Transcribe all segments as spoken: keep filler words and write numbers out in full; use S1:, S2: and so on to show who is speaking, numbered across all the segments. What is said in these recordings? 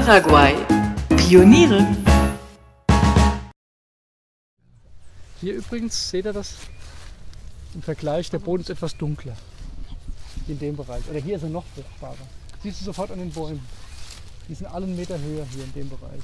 S1: Paraguay. Pioniere.
S2: Hier übrigens, seht ihr das? Im Vergleich, der Boden ist etwas dunkler. In dem Bereich. Oder hier ist er noch fruchtbarer. Siehst du sofort an den Bäumen. Die sind alle einen Meter höher hier in dem Bereich.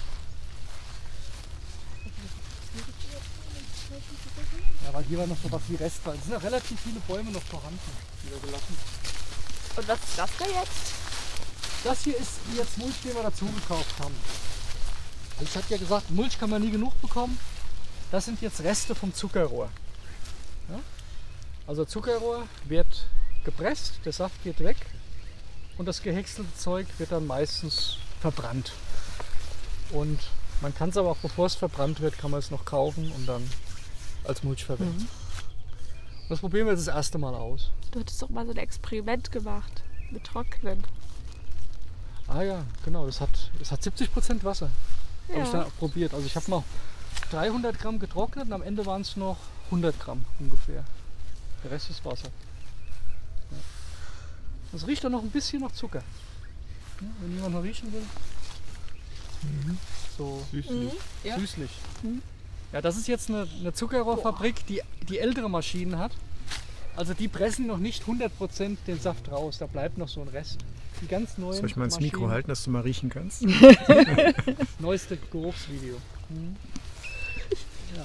S2: Ja, weil hier war noch so was wie Restwald. Es sind noch relativ viele Bäume noch vorhanden, die wir gelassen.
S3: Und was ist das da jetzt?
S2: Das hier ist jetzt Mulch, den wir dazu gekauft haben. Ich hatte ja gesagt, Mulch kann man nie genug bekommen. Das sind jetzt Reste vom Zuckerrohr. Ja? Also Zuckerrohr wird gepresst, der Saft geht weg und das gehäckselte Zeug wird dann meistens verbrannt. Und man kann es aber auch, bevor es verbrannt wird, kann man es noch kaufen und dann als Mulch verwenden. Mhm. Das probieren wir jetzt das erste Mal aus.
S3: Du hattest doch mal so ein Experiment gemacht mit Trocknen.
S2: Ah ja, genau, das hat, das hat siebzig Prozent Wasser.
S3: Ja.
S2: Habe ich dann auch probiert. Also ich habe mal dreihundert Gramm getrocknet und am Ende waren es noch hundert Gramm ungefähr. Der Rest ist Wasser. Ja. Das riecht dann noch ein bisschen nach Zucker. Ja, wenn jemand mal riechen will. Mhm. So
S4: süßlich.
S3: Mhm. Ja.
S2: süßlich. Mhm. Ja, das ist jetzt eine, eine Zuckerrohrfabrik, die, die ältere Maschinen hat. Also die pressen noch nicht hundert Prozent den Saft raus, da bleibt noch so ein Rest. Die ganz neuen
S4: Soll ich mal ins
S2: Maschinen.
S4: Mikro halten, dass du mal riechen kannst?
S2: Neueste Geruchsvideo. Mhm. Ja.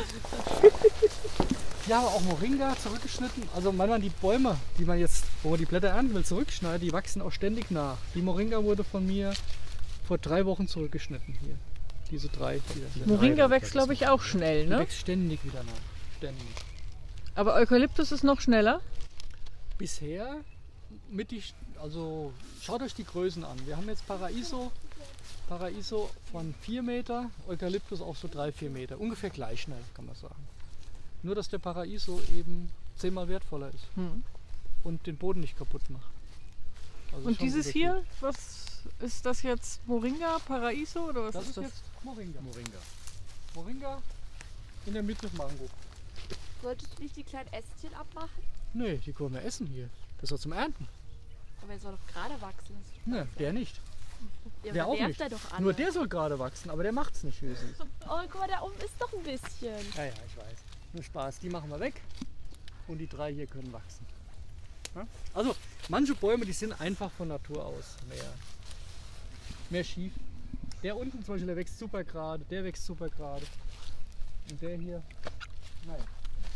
S2: Ja, aber auch Moringa zurückgeschnitten. Also manchmal die Bäume, die man jetzt, wo man die Blätter ernten will, zurückschneidet, die wachsen auch ständig nach. Die Moringa wurde von mir vor drei Wochen zurückgeschnitten hier. Diese drei. Die
S5: Moringa wächst, glaube ich, auch schnell, ne?
S2: Die wächst ständig wieder nach. Ständig.
S5: Aber Eukalyptus ist noch schneller?
S2: Bisher mittig, also schaut euch die Größen an. Wir haben jetzt Paraiso, Paraiso von vier Meter, Eukalyptus auch so drei, vier Meter. Ungefähr gleich schnell, kann man sagen. Nur, dass der Paraiso eben zehnmal wertvoller ist
S5: Hm.
S2: und den Boden nicht kaputt macht. Also
S5: Und
S2: schon
S5: dieses
S2: Unterschied.
S5: hier, was ist das jetzt? Moringa, Paraiso oder was
S2: Das
S5: ist
S2: ist
S5: das?
S2: jetzt Moringa. Moringa. Moringa in der Mitte Mango.
S3: Solltest du nicht die kleinen Ästchen abmachen?
S2: Nee, die können wir essen hier. Das soll zum Ernten.
S3: Aber er soll doch gerade wachsen. Das ist
S2: Ne, der nicht.
S3: ja,
S2: Der
S3: aber
S2: auch
S3: nervt
S2: nicht.
S3: er doch alle.
S2: Nur der soll gerade wachsen, aber der macht's nicht, wie es ist.
S3: Oh, guck mal, da oben ist doch ein bisschen.
S2: Ja, ja, ich weiß. Nur Spaß. Die machen wir weg und die drei hier können wachsen. Ja? Also, manche Bäume, die sind einfach von Natur aus mehr, mehr schief. Der unten zum Beispiel, der wächst super gerade, der wächst super gerade. Und der hier, naja.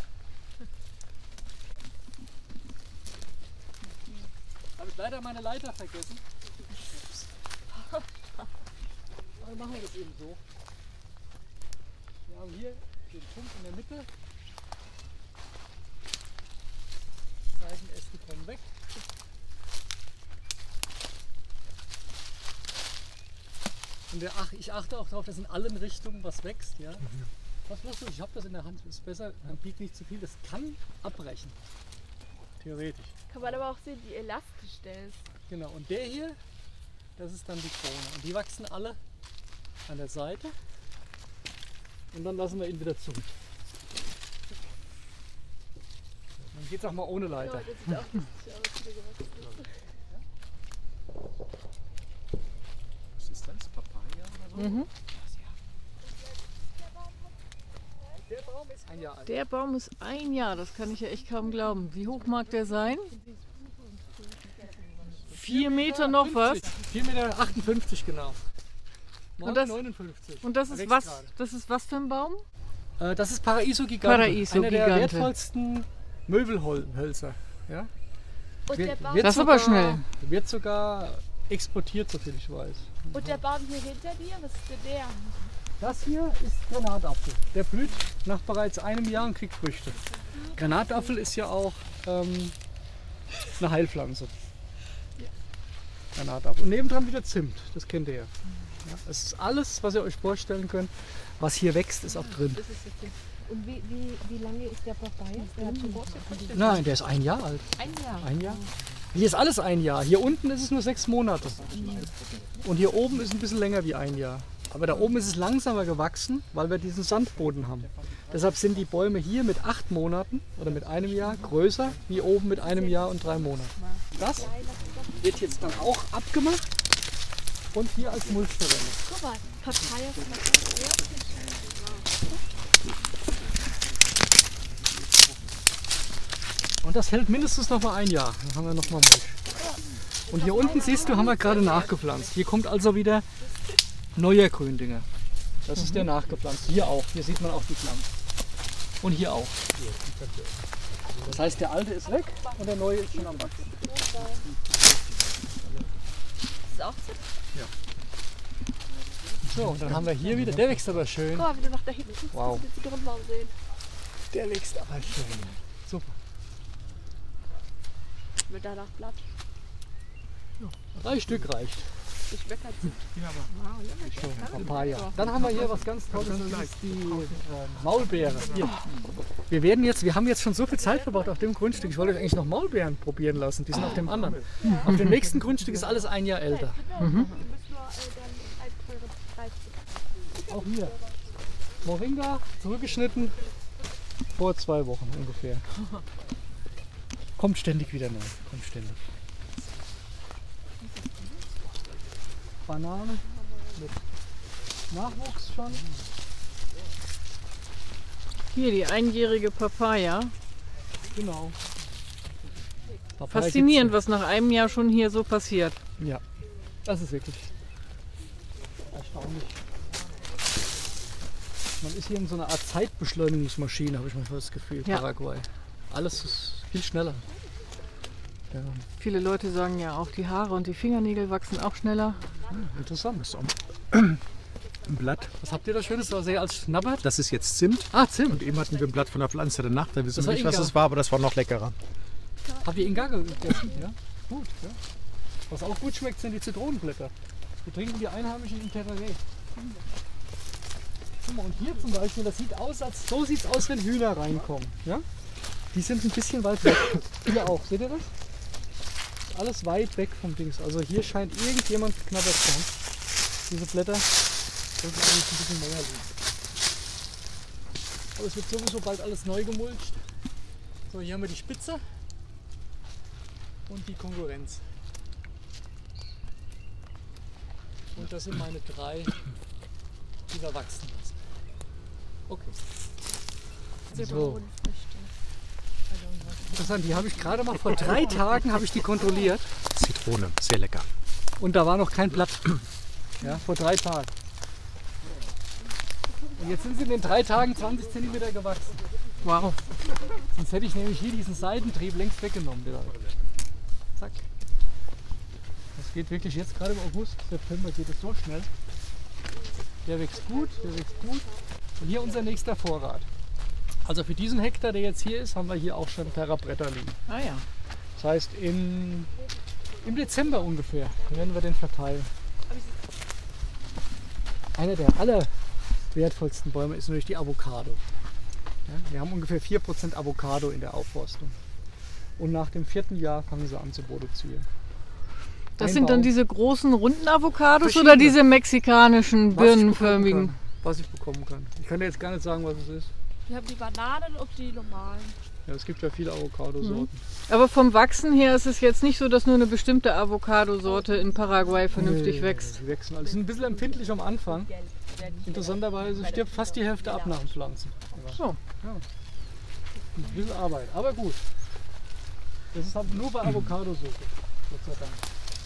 S2: Habe ich leider meine Leiter vergessen. Aber machen wir das eben so. Wir haben hier den Punkt in der Mitte. Seitenäste kommen weg. Und wir, ach, ich achte auch darauf, dass in allen Richtungen was wächst. Ja? Was machst du? Ich habe das in der Hand. Ist besser, man biegt nicht zu viel. Das kann abbrechen. Theoretisch.
S3: Kann man aber auch sehen, wie elastisch der ist.
S2: Genau. Und der hier, das ist dann die Krone. Und die wachsen alle an der Seite. Und dann lassen wir ihn wieder zurück. Dann geht es auch mal ohne Leiter.
S3: Ja, das sieht auch lustig aus, wie der gewachsen ist.
S4: Was ist das? Papaya oder so?
S5: Mhm.
S2: Der Baum ist ein Jahr alt.
S5: Der Baum ist ein Jahr, das kann ich ja echt kaum glauben. Wie hoch mag der sein? Vier Meter noch was?
S2: vier Meter achtundfünfzig genau.
S5: Und das-
S2: neunundfünfzig.
S5: Und das
S2: Er
S5: ist
S2: wächst
S5: was?
S2: gerade.
S5: Das ist was für ein Baum?
S2: Äh, das ist Paraiso Gigante.
S5: Paraiso
S2: Einer der
S5: Gigante.
S2: wertvollsten Möbelhölzer. Ja?
S3: Und der
S2: Wird-
S3: Baum,
S2: wird
S5: Das ist aber
S2: sogar-
S5: schnell.
S2: Wird sogar exportiert, soviel ich weiß.
S3: und der Baum hier hinter dir, was ist denn der?
S2: Das hier ist Granatapfel. Der blüht nach bereits einem Jahr und kriegt Früchte. Granatapfel ist ja auch ähm, eine Heilpflanze. Granatapfel. Und nebendran wieder Zimt, das kennt ihr ja. Ja, es ist alles, was ihr euch vorstellen könnt, was hier wächst, ist auch drin.
S3: Und wie, wie, wie lange ist der Papaya? Der hat schon große Früchte.
S2: Nein, der ist ein Jahr alt.
S3: Ein Jahr.
S2: Ein Jahr. Hier ist alles ein Jahr. Hier unten ist es nur sechs Monate. Und hier oben ist ein bisschen länger wie ein Jahr. Aber da oben ist es langsamer gewachsen, weil wir diesen Sandboden haben. Deshalb sind die Bäume hier mit acht Monaten oder mit einem Jahr größer wie oben mit einem Jahr und drei Monaten. Das wird jetzt dann auch abgemacht und hier als Mulch verwendet.
S3: Guck mal, Papaya ist
S2: Und das hält mindestens noch mal ein Jahr. Dann haben wir noch mal Mulch. Und hier unten siehst du, haben wir gerade nachgepflanzt. Hier kommt also wieder neuer Gründünger. Das ist der nachgepflanzt. Hier auch. Hier sieht man auch die Pflanze. Und hier auch. Das heißt, der alte ist weg und der neue ist schon am Wachsen.
S3: das auch so?
S2: So, und dann haben wir hier wieder. Der wächst aber schön.
S3: Guck mal, wie du nach da hinten guckst,
S2: Wow.
S3: kannst du den Zitronenbaum sehen.
S2: Der wächst aber schön. Super.
S3: Mit danach Blatt.
S2: Drei Stück reicht.
S3: Das schmeckert sich.
S2: So, Papaya. Dann haben wir hier was ganz Tolles, das ist die äh, Maulbeere. Hier. Wir werden jetzt, wir haben jetzt schon so viel Zeit verbracht auf dem Grundstück. Ich wollte euch eigentlich noch Maulbeeren probieren lassen. Die sind auf dem anderen. Auf dem nächsten Grundstück ist alles ein Jahr älter.
S3: Du musst nur äh, dann ein teures Preis.
S2: Auch hier. Moringa, zurückgeschnitten. Vor zwei Wochen ungefähr. Kommt ständig wieder neu. Kommt ständig. Banane mit Nachwuchs schon.
S5: Hier die einjährige Papaya.
S2: Genau. Papaya
S5: Faszinierend,
S2: gibt's
S5: was nach einem Jahr schon hier so passiert.
S2: noch. Ja, das ist wirklich erstaunlich. Man ist hier in so einer Art Zeitbeschleunigungsmaschine, habe ich manchmal das Gefühl,
S5: Ja.
S2: Paraguay. Alles ist viel schneller. Ja,
S5: Viele Leute sagen ja auch, die Haare und die Fingernägel wachsen auch schneller.
S2: interessant.
S4: Das ist auch ein Blatt.
S2: Was habt ihr da Schönes? Das sehe als schnabbert?
S4: Das ist jetzt Zimt.
S2: Ah, Zimt.
S4: Und eben hatten wir ein Blatt von der Pflanze danach. Da wissen
S2: Das
S4: wir
S2: war
S4: nicht, was
S2: Inga.
S4: es war, aber das war noch leckerer.
S2: Habt ihr Inga gegessen? Ja? Gut. Ja. Was auch gut schmeckt, sind die Zitronenblätter. Wir trinken die einheimischen in Terraré. Guck mal, und hier zum Beispiel, das sieht aus, als so sieht es aus, wenn Hühner reinkommen. Ja? Die sind ein bisschen weit weg. Hier auch, seht ihr das? Alles weit weg vom Dings. Also hier scheint irgendjemand geknabbert zu haben. Diese Blätter sollten eigentlich ein bisschen länger liegen. Aber es wird sowieso bald alles neu gemulcht. So, hier haben wir die Spitze und die Konkurrenz. Und das sind meine drei, die wir wachsen lassen. Okay. So. Interessant, die habe ich gerade mal vor drei Tagen habe ich die kontrolliert
S4: Zitrone, sehr lecker.
S2: und da war noch kein Blatt. Ja, vor drei Tagen. Und jetzt sind sie in den drei Tagen zwanzig Zentimeter gewachsen.
S5: Wow.
S2: Sonst hätte ich nämlich hier diesen Seitentrieb längst weggenommen. Wieder. Zack. Das geht wirklich jetzt gerade im August, September geht es so schnell. Der wächst gut, der wächst gut. Und hier unser nächster Vorrat. Also für diesen Hektar, der jetzt hier ist, haben wir hier auch schon Terrabretter liegen.
S5: Ah ja.
S2: Das heißt, in, im Dezember ungefähr werden wir den verteilen. Einer der allerwertvollsten Bäume ist natürlich die Avocado. Ja, wir haben ungefähr vier Prozent Avocado in der Aufforstung. Und nach dem vierten Jahr fangen sie an zu produzieren.
S5: Das
S2: Ein
S5: sind dann
S2: Baum,
S5: diese großen runden Avocados
S2: Verschiedene.
S5: oder diese mexikanischen
S2: was ich bekommen
S5: birnenförmigen?
S2: kann, Was ich bekommen kann. Ich kann dir jetzt gar nicht sagen, was es ist.
S3: Wir haben die Bananen und die normalen.
S2: Ja, es gibt ja viele Avocado-Sorten.
S5: Aber vom Wachsen her ist es jetzt nicht so, dass nur eine bestimmte Avocado-Sorte in Paraguay vernünftig
S2: Nee,
S5: wächst.
S2: Die wachsen alle. Die sind ein bisschen empfindlich am Anfang. Interessanterweise stirbt fast die Hälfte ab nach dem Pflanzen.
S5: So.
S2: Ja. Ein bisschen Arbeit, aber gut. Das ist halt nur bei Avocado-Sorte. Gott sei Dank.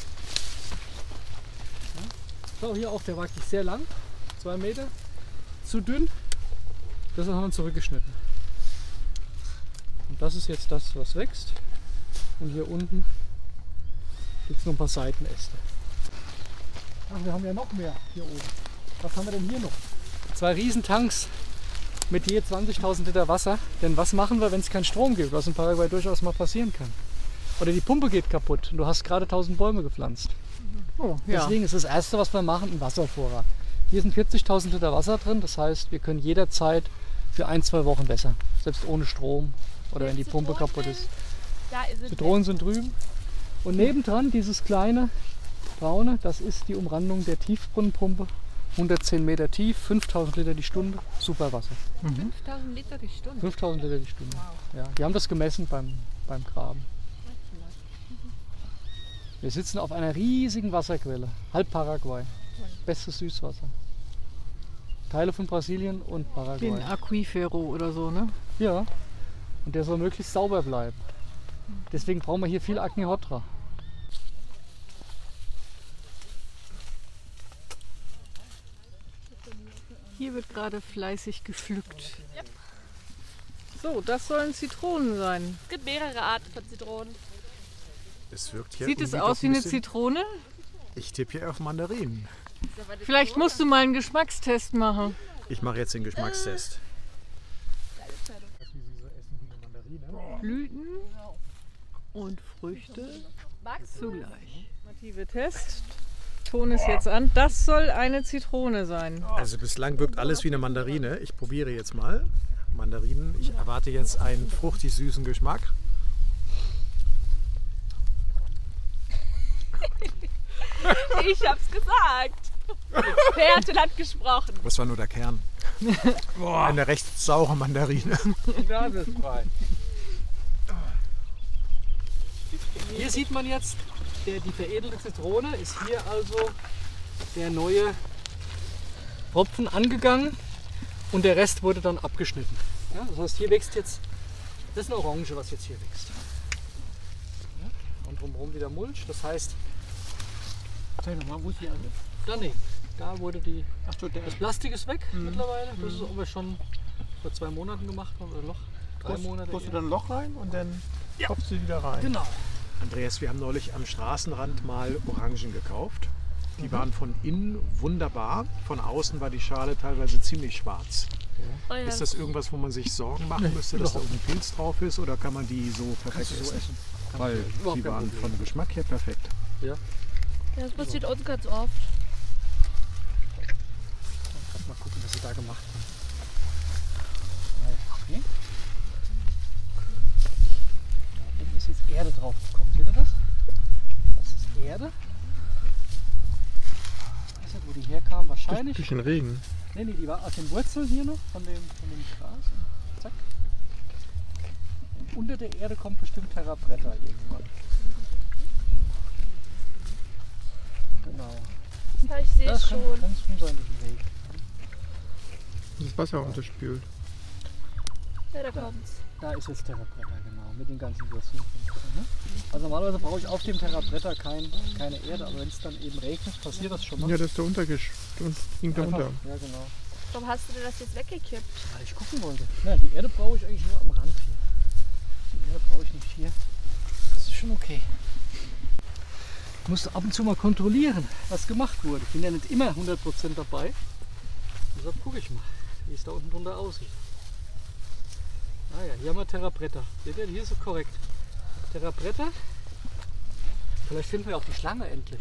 S2: Ja. So, hier auch, der war wirklich sehr lang. Zwei Meter. Zu dünn. Deshalb haben wir ihn zurückgeschnitten. Und das ist jetzt das, was wächst. Und hier unten gibt es noch ein paar Seitenäste. Ach, wir haben ja noch mehr hier oben. Was haben wir denn hier noch? Zwei Riesentanks mit je zwanzigtausend Liter Wasser. Denn was machen wir, wenn es keinen Strom gibt? Was in Paraguay durchaus mal passieren kann. Oder die Pumpe geht kaputt und du hast gerade tausend Bäume gepflanzt.
S5: Oh, ja.
S2: Deswegen ist das Erste, was wir machen, ein Wasservorrat. Hier sind vierzigtausend Liter Wasser drin. Das heißt, wir können jederzeit für ein, zwei Wochen wässern. Selbst ohne Strom oder wenn die Pumpe kaputt ist.
S3: Da ist es.
S2: Zitronen sind drüben. Und nebendran dieses kleine braune, das ist die Umrandung der Tiefbrunnenpumpe. hundertzehn Meter tief, fünftausend Liter die Stunde, super Wasser.
S3: fünftausend Liter die Stunde.
S2: fünftausend Liter die Stunde. Ja, die haben das gemessen beim, beim Graben. Wir sitzen auf einer riesigen Wasserquelle, halb Paraguay. Bestes Süßwasser. Teile von Brasilien und
S5: Den
S2: Paraguay.
S5: Aquifero oder so, ne?
S2: Ja, und der soll möglichst sauber bleiben. Deswegen brauchen wir hier viel Agnihotra.
S5: Hier wird gerade fleißig gepflückt. So, das sollen Zitronen sein.
S3: Es gibt mehrere Arten von Zitronen.
S4: Es wirkt hier
S5: Sieht es
S4: irgendwie
S5: aus
S4: doch
S5: wie
S4: ein
S5: eine
S4: bisschen-
S5: Zitrone?
S4: Ich tippe hier auf Mandarinen.
S5: Vielleicht musst du mal einen Geschmackstest machen.
S4: Ich mache jetzt den Geschmackstest.
S5: Blüten und Früchte zugleich. Ultimative Test. Ton ist jetzt an. Das soll eine Zitrone sein.
S4: Also bislang wirkt alles wie eine Mandarine. Ich probiere jetzt mal. Mandarinen. Ich erwarte jetzt einen fruchtig süßen Geschmack.
S3: Ich hab's gesagt. Fertel hat gesprochen.
S4: Das war nur der Kern. Eine recht saure Mandarine.
S2: Glasesfrei. Hier sieht man jetzt, der, die veredelte Zitrone ist hier also der neue Hopfen angegangen und der Rest wurde dann abgeschnitten. Ja, das heißt, hier wächst jetzt, das ist eine Orange, was jetzt hier wächst. Ja, und drumherum wieder Mulch, das heißt,
S6: Zeig nochmal, wo ist die andere?
S2: daneben, da wurde die,
S6: Ach so, der
S2: das Plastik ist weg mittlerweile, das ist aber schon vor zwei Monaten gemacht worden oder noch drei
S6: Tust,
S2: Monate.
S6: tust du
S2: eher.
S6: dann ein Loch rein und dann kopfst du wieder rein.
S2: Genau.
S4: Andreas, wir haben neulich am Straßenrand mal Orangen gekauft. Die waren von innen wunderbar. Von außen war die Schale teilweise ziemlich schwarz.
S3: Oh ja,
S4: Ist das irgendwas, wo man sich Sorgen machen müsste, dass da irgendein Pilz drauf ist? Oder kann man die so perfekt
S2: Kannst du so
S4: essen?
S2: essen.
S4: Weil
S2: Überhaupt
S4: die
S2: kein
S4: waren
S2: Problem.
S4: vom Geschmack her perfekt.
S2: Ja.
S3: Ja, das passiert uns ganz oft.
S2: Kannst mal gucken, was sie da gemacht haben. Okay. Da oben ist jetzt Erde drauf gekommen. Seht ihr das? Das ist Erde. Ich weiß nicht, wo die herkam. Wahrscheinlich.
S6: Bisschen Regen.
S2: Nee, nee, die war aus den Wurzeln hier noch, von dem, von dem Gras. Und zack. Und unter der Erde kommt bestimmt Terra Preta irgendwann. Genau.
S3: Ja, ich sehe es
S2: Das kann,
S3: schon.
S2: kann schon sein, durch den Weg.
S6: Das Wasser unterspült.
S3: Ja, da kommt's.
S2: Da ist jetzt Terra Preta, genau, mit den ganzen Wurzeln. Ne? Also normalerweise brauche ich auf dem Terra Preta kein, keine Erde, aber wenn es dann eben regnet, passiert das schon mal.
S6: Ja, das ist da untergesch... ging da
S2: Einfach-
S6: unter.
S2: Ja, genau.
S3: Warum hast du denn das jetzt weggekippt?
S2: Weil ich gucken wollte. Na, die Erde brauche ich eigentlich nur am Rand hier. Die Erde brauche ich nicht hier. Das ist schon okay. Ich musste ab und zu mal kontrollieren, was gemacht wurde. Ich bin ja nicht immer hundert Prozent dabei. Deshalb gucke ich mal, wie es da unten drunter aussieht. Ah ja, hier haben wir Terra Preta. Seht ihr, hier ist es korrekt. Terra Preta. Vielleicht finden wir auch die Schlange endlich.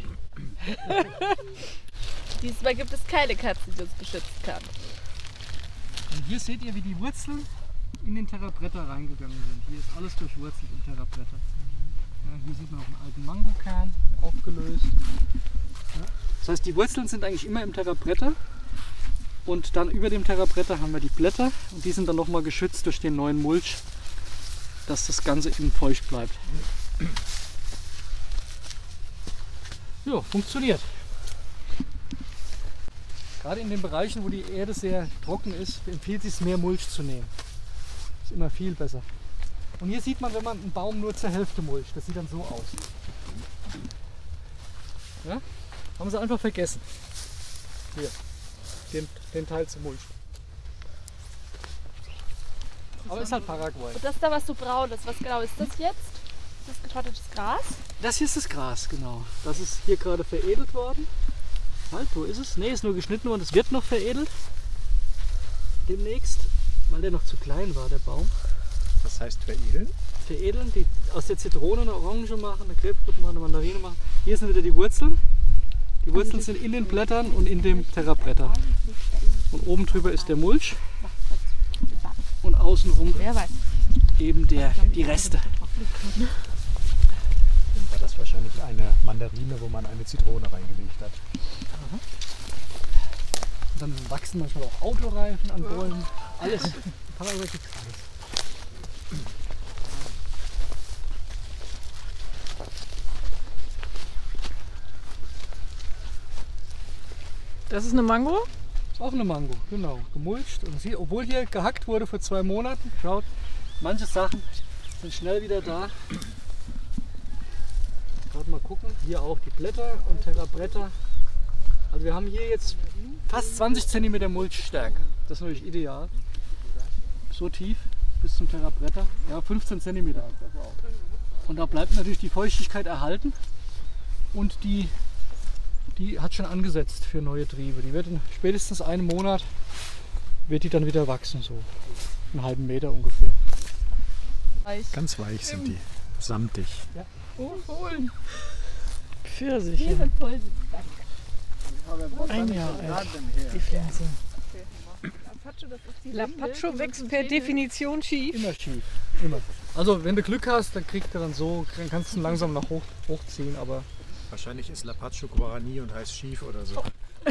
S3: Diesmal gibt es keine Katze, die uns beschützen kann.
S2: Und hier seht ihr, wie die Wurzeln in den Terra Preta reingegangen sind. Hier ist alles durchwurzelt im Terra Preta. Ja, hier sieht man auch einen alten Mangokern, aufgelöst. Ja. Das heißt, die Wurzeln sind eigentlich immer im Terra Preta. Und dann über dem Terra Preta haben wir die Blätter und die sind dann nochmal geschützt durch den neuen Mulch, dass das Ganze innen feucht bleibt. Ja, funktioniert. Gerade in den Bereichen, wo die Erde sehr trocken ist, empfiehlt es sich, mehr Mulch zu nehmen. Ist immer viel besser. Und hier sieht man, wenn man einen Baum nur zur Hälfte mulcht, das sieht dann so aus. Ja? Haben sie einfach vergessen. Hier, den, den Teil zu mulchen. Aber ist halt Paraguay.
S3: Und das da, was so braun ist, was genau ist das jetzt? Ist das getrocknetes Gras?
S2: Das hier ist das Gras, genau. Das ist hier gerade veredelt worden. Halt, wo ist es? Ne, ist nur geschnitten worden. Es wird noch veredelt. Demnächst, weil der noch zu klein war, der Baum.
S4: Das heißt veredeln?
S2: Veredeln, die aus der Zitrone eine Orange machen, eine Grapefruit machen, eine Mandarine machen. Hier sind wieder die Wurzeln. Die Wurzeln sind in den Blättern und in dem Terra Preta. Und oben drüber ist der Mulch. Und außenrum
S3: Wer weiß.
S2: eben der, die Reste.
S4: War das wahrscheinlich eine Mandarine, wo man eine Zitrone reingelegt hat.
S2: Und dann wachsen manchmal auch Autoreifen an Bäumen. Alles. Paraguay gibt's alles.
S5: Das ist eine Mango?
S2: Ist auch eine Mango, genau. Gemulcht. Und sie, obwohl hier gehackt wurde vor zwei Monaten, schaut, manche Sachen sind schnell wieder da. Gerade mal gucken, hier auch die Blätter und Terrabretter. Also wir haben hier jetzt fast zwanzig Zentimeter Mulchstärke. Das ist natürlich ideal. So tief bis zum Terrabretter. Ja, fünfzehn Zentimeter. Und da bleibt natürlich die Feuchtigkeit erhalten. Und die, die hat schon angesetzt für neue Triebe. Die wird in spätestens einem Monat wird die dann wieder wachsen, so einen halben Meter ungefähr.
S4: Ganz weich sind die, samtig.
S2: Ja.
S5: Oh, holen. Pfirsiche. Ein Jahr alt, die Pflanze. Lapacho wächst per Definition schief.
S2: Immer schief, immer. Also wenn du Glück hast, dann kriegt er dann so, dann kannst du ihn langsam nach hoch, hochziehen, aber...
S4: Wahrscheinlich ist Lapacho Guarani und heißt schief oder so.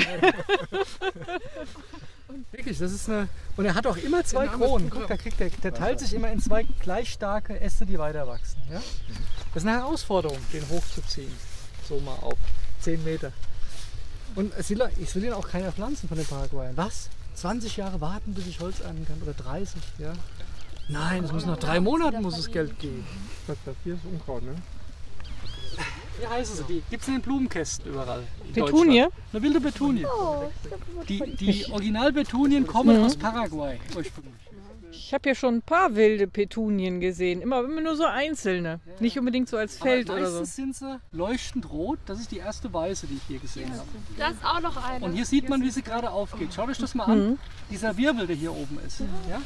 S2: Wirklich, das ist eine... Und er hat auch immer zwei Kronen. Guck, da kriegt der, der teilt sich immer in zwei gleich starke Äste, die weiter wachsen. Ja? Das ist eine Herausforderung, den hochzuziehen. So mal auf zehn Meter. Und es will, ich will ihn auch keiner pflanzen von den Paraguayern. Was? zwanzig Jahre warten, bis ich Holz ernten kann? Oder dreißig? Ja? Nein, es muss nach drei Monaten muss es Geld geben.
S6: Das hier ist Unkraut, ne?
S2: Wie heißen sie? Die gibt es in den Blumenkästen überall. in
S5: Petunie?
S2: Deutschland. Eine wilde Petunie. Die, die Originalpetunien kommen
S5: Mhm.
S2: aus Paraguay ursprünglich.
S5: Ich habe ja schon ein paar wilde Petunien gesehen. Immer, immer nur so einzelne. Nicht unbedingt so als Feld
S2: Aber
S5: oder so.
S2: meistens sind sie leuchtend rot. Das ist die erste weiße, die ich hier gesehen habe.
S3: Da ist auch noch eine.
S2: Und hier sieht man, wie sie gerade aufgeht. Schaut euch das mal an. Dieser Wirbel, der hier oben ist. Ja?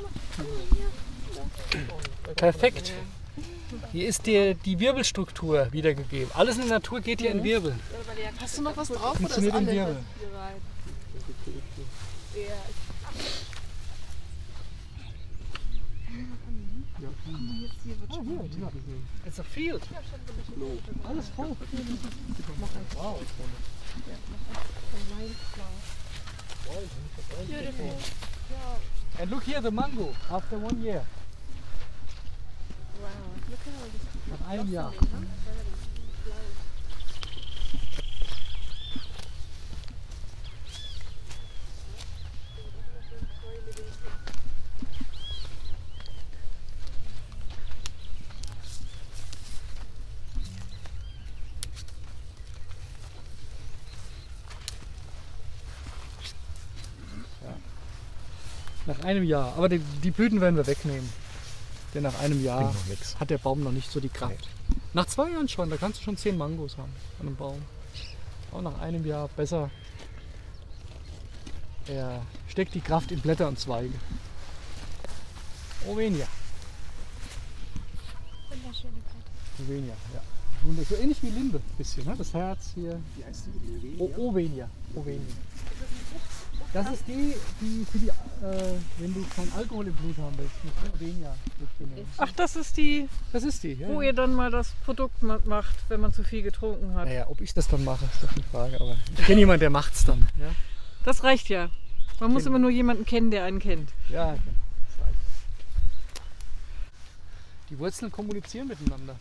S2: Perfekt. Hier ist die, die Wirbelstruktur wiedergegeben. Alles in der Natur geht hier in Wirbel.
S7: Hast du noch was drauf?
S2: Funktioniert in Wirbel. It's a field. Alles voll. Wow. And look here, the mango after one year. Nach einem Jahr. Nach einem Jahr. Aber die, die Blüten werden wir wegnehmen. Denn nach einem Jahr
S4: Bringt noch nix.
S2: hat der Baum noch nicht so die Kraft. Nach zwei Jahren schon, da kannst du schon zehn Mangos haben an einem Baum. Auch nach einem Jahr besser. Er steckt die Kraft in Blätter und Zweige. Ovenia. Ovenia, ja. Wunder- So ähnlich wie Linde, ein bisschen, ne? Das Herz hier.
S4: Wie heißt die?
S2: O Ovenia. Ovenia. Das ist die, die für die, äh, wenn du keinen Alkohol im Blut haben willst, mit Ovenia.
S5: Ach, das ist die,
S2: Das ist die, ja.
S5: wo
S2: ja.
S5: ihr dann mal das Produkt ma- macht, wenn man zu viel getrunken hat.
S2: Naja, ob ich das dann mache, ist doch die Frage. Aber ich kenne jemanden, der macht's dann. Ja,
S5: Das reicht ja. Man muss immer nur jemanden kennen, der einen kennt.
S2: ja genau. Das reicht. Die Wurzeln kommunizieren miteinander.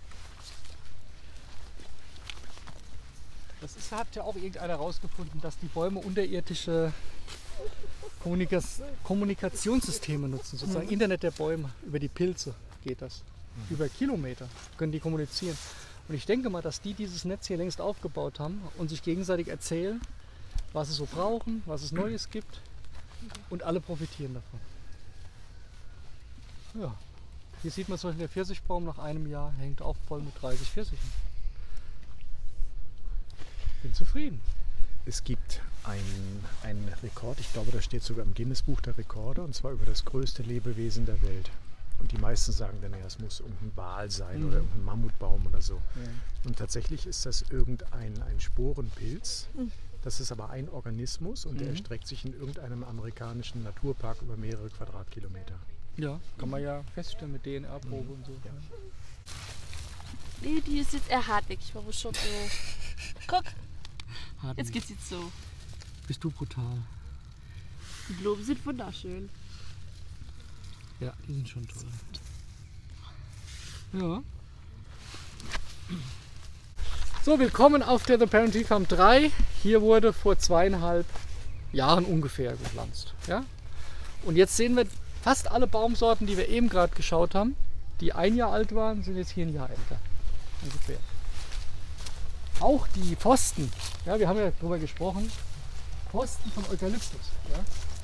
S2: Das ist, hat ja auch irgendeiner herausgefunden, dass die Bäume unterirdische Kommunikas Kommunikationssysteme nutzen, sozusagen Internet der Bäume. Über die Pilze geht das. Über Kilometer können die kommunizieren. Und ich denke mal, dass die dieses Netz hier längst aufgebaut haben und sich gegenseitig erzählen, was sie so brauchen, was es Neues gibt, und alle profitieren davon. Ja. Hier sieht man zum Beispiel der Pfirsichbaum nach einem Jahr hängt auch voll mit dreißig Pfirsichen. Bin zufrieden.
S4: Es gibt einen, einen Rekord, ich glaube, das steht sogar im Guinness-Buch der Rekorde, und zwar über das größte Lebewesen der Welt. Und die meisten sagen dann, ja, es muss irgendein Wal sein
S2: Mhm.
S4: oder irgendein Mammutbaum oder so.
S2: Ja.
S4: Und tatsächlich ist das irgendein ein Sporenpilz. Das ist aber ein Organismus und der
S2: Mhm.
S4: erstreckt sich in irgendeinem amerikanischen Naturpark über mehrere Quadratkilometer.
S2: Ja, kann man ja feststellen mit D N A-Probe und so.
S4: Ja.
S7: Nee, die ist jetzt eher hartnäckig. Man muss schon so. Guck,
S2: Hartnäckig.
S7: jetzt geht's jetzt so.
S2: Bist du brutal.
S7: Die Blumen sind wunderschön.
S2: Ja, die sind schon toll. Ja. So, willkommen auf der The Parent Tree Farm drei. Hier wurde vor zweieinhalb Jahren ungefähr gepflanzt. Ja? Und jetzt sehen wir fast alle Baumsorten, die wir eben gerade geschaut haben, die ein Jahr alt waren, sind jetzt hier ein Jahr älter. Ungefähr. Auch die Pfosten, ja, wir haben ja darüber gesprochen, Pfosten von Eukalyptus. Ja?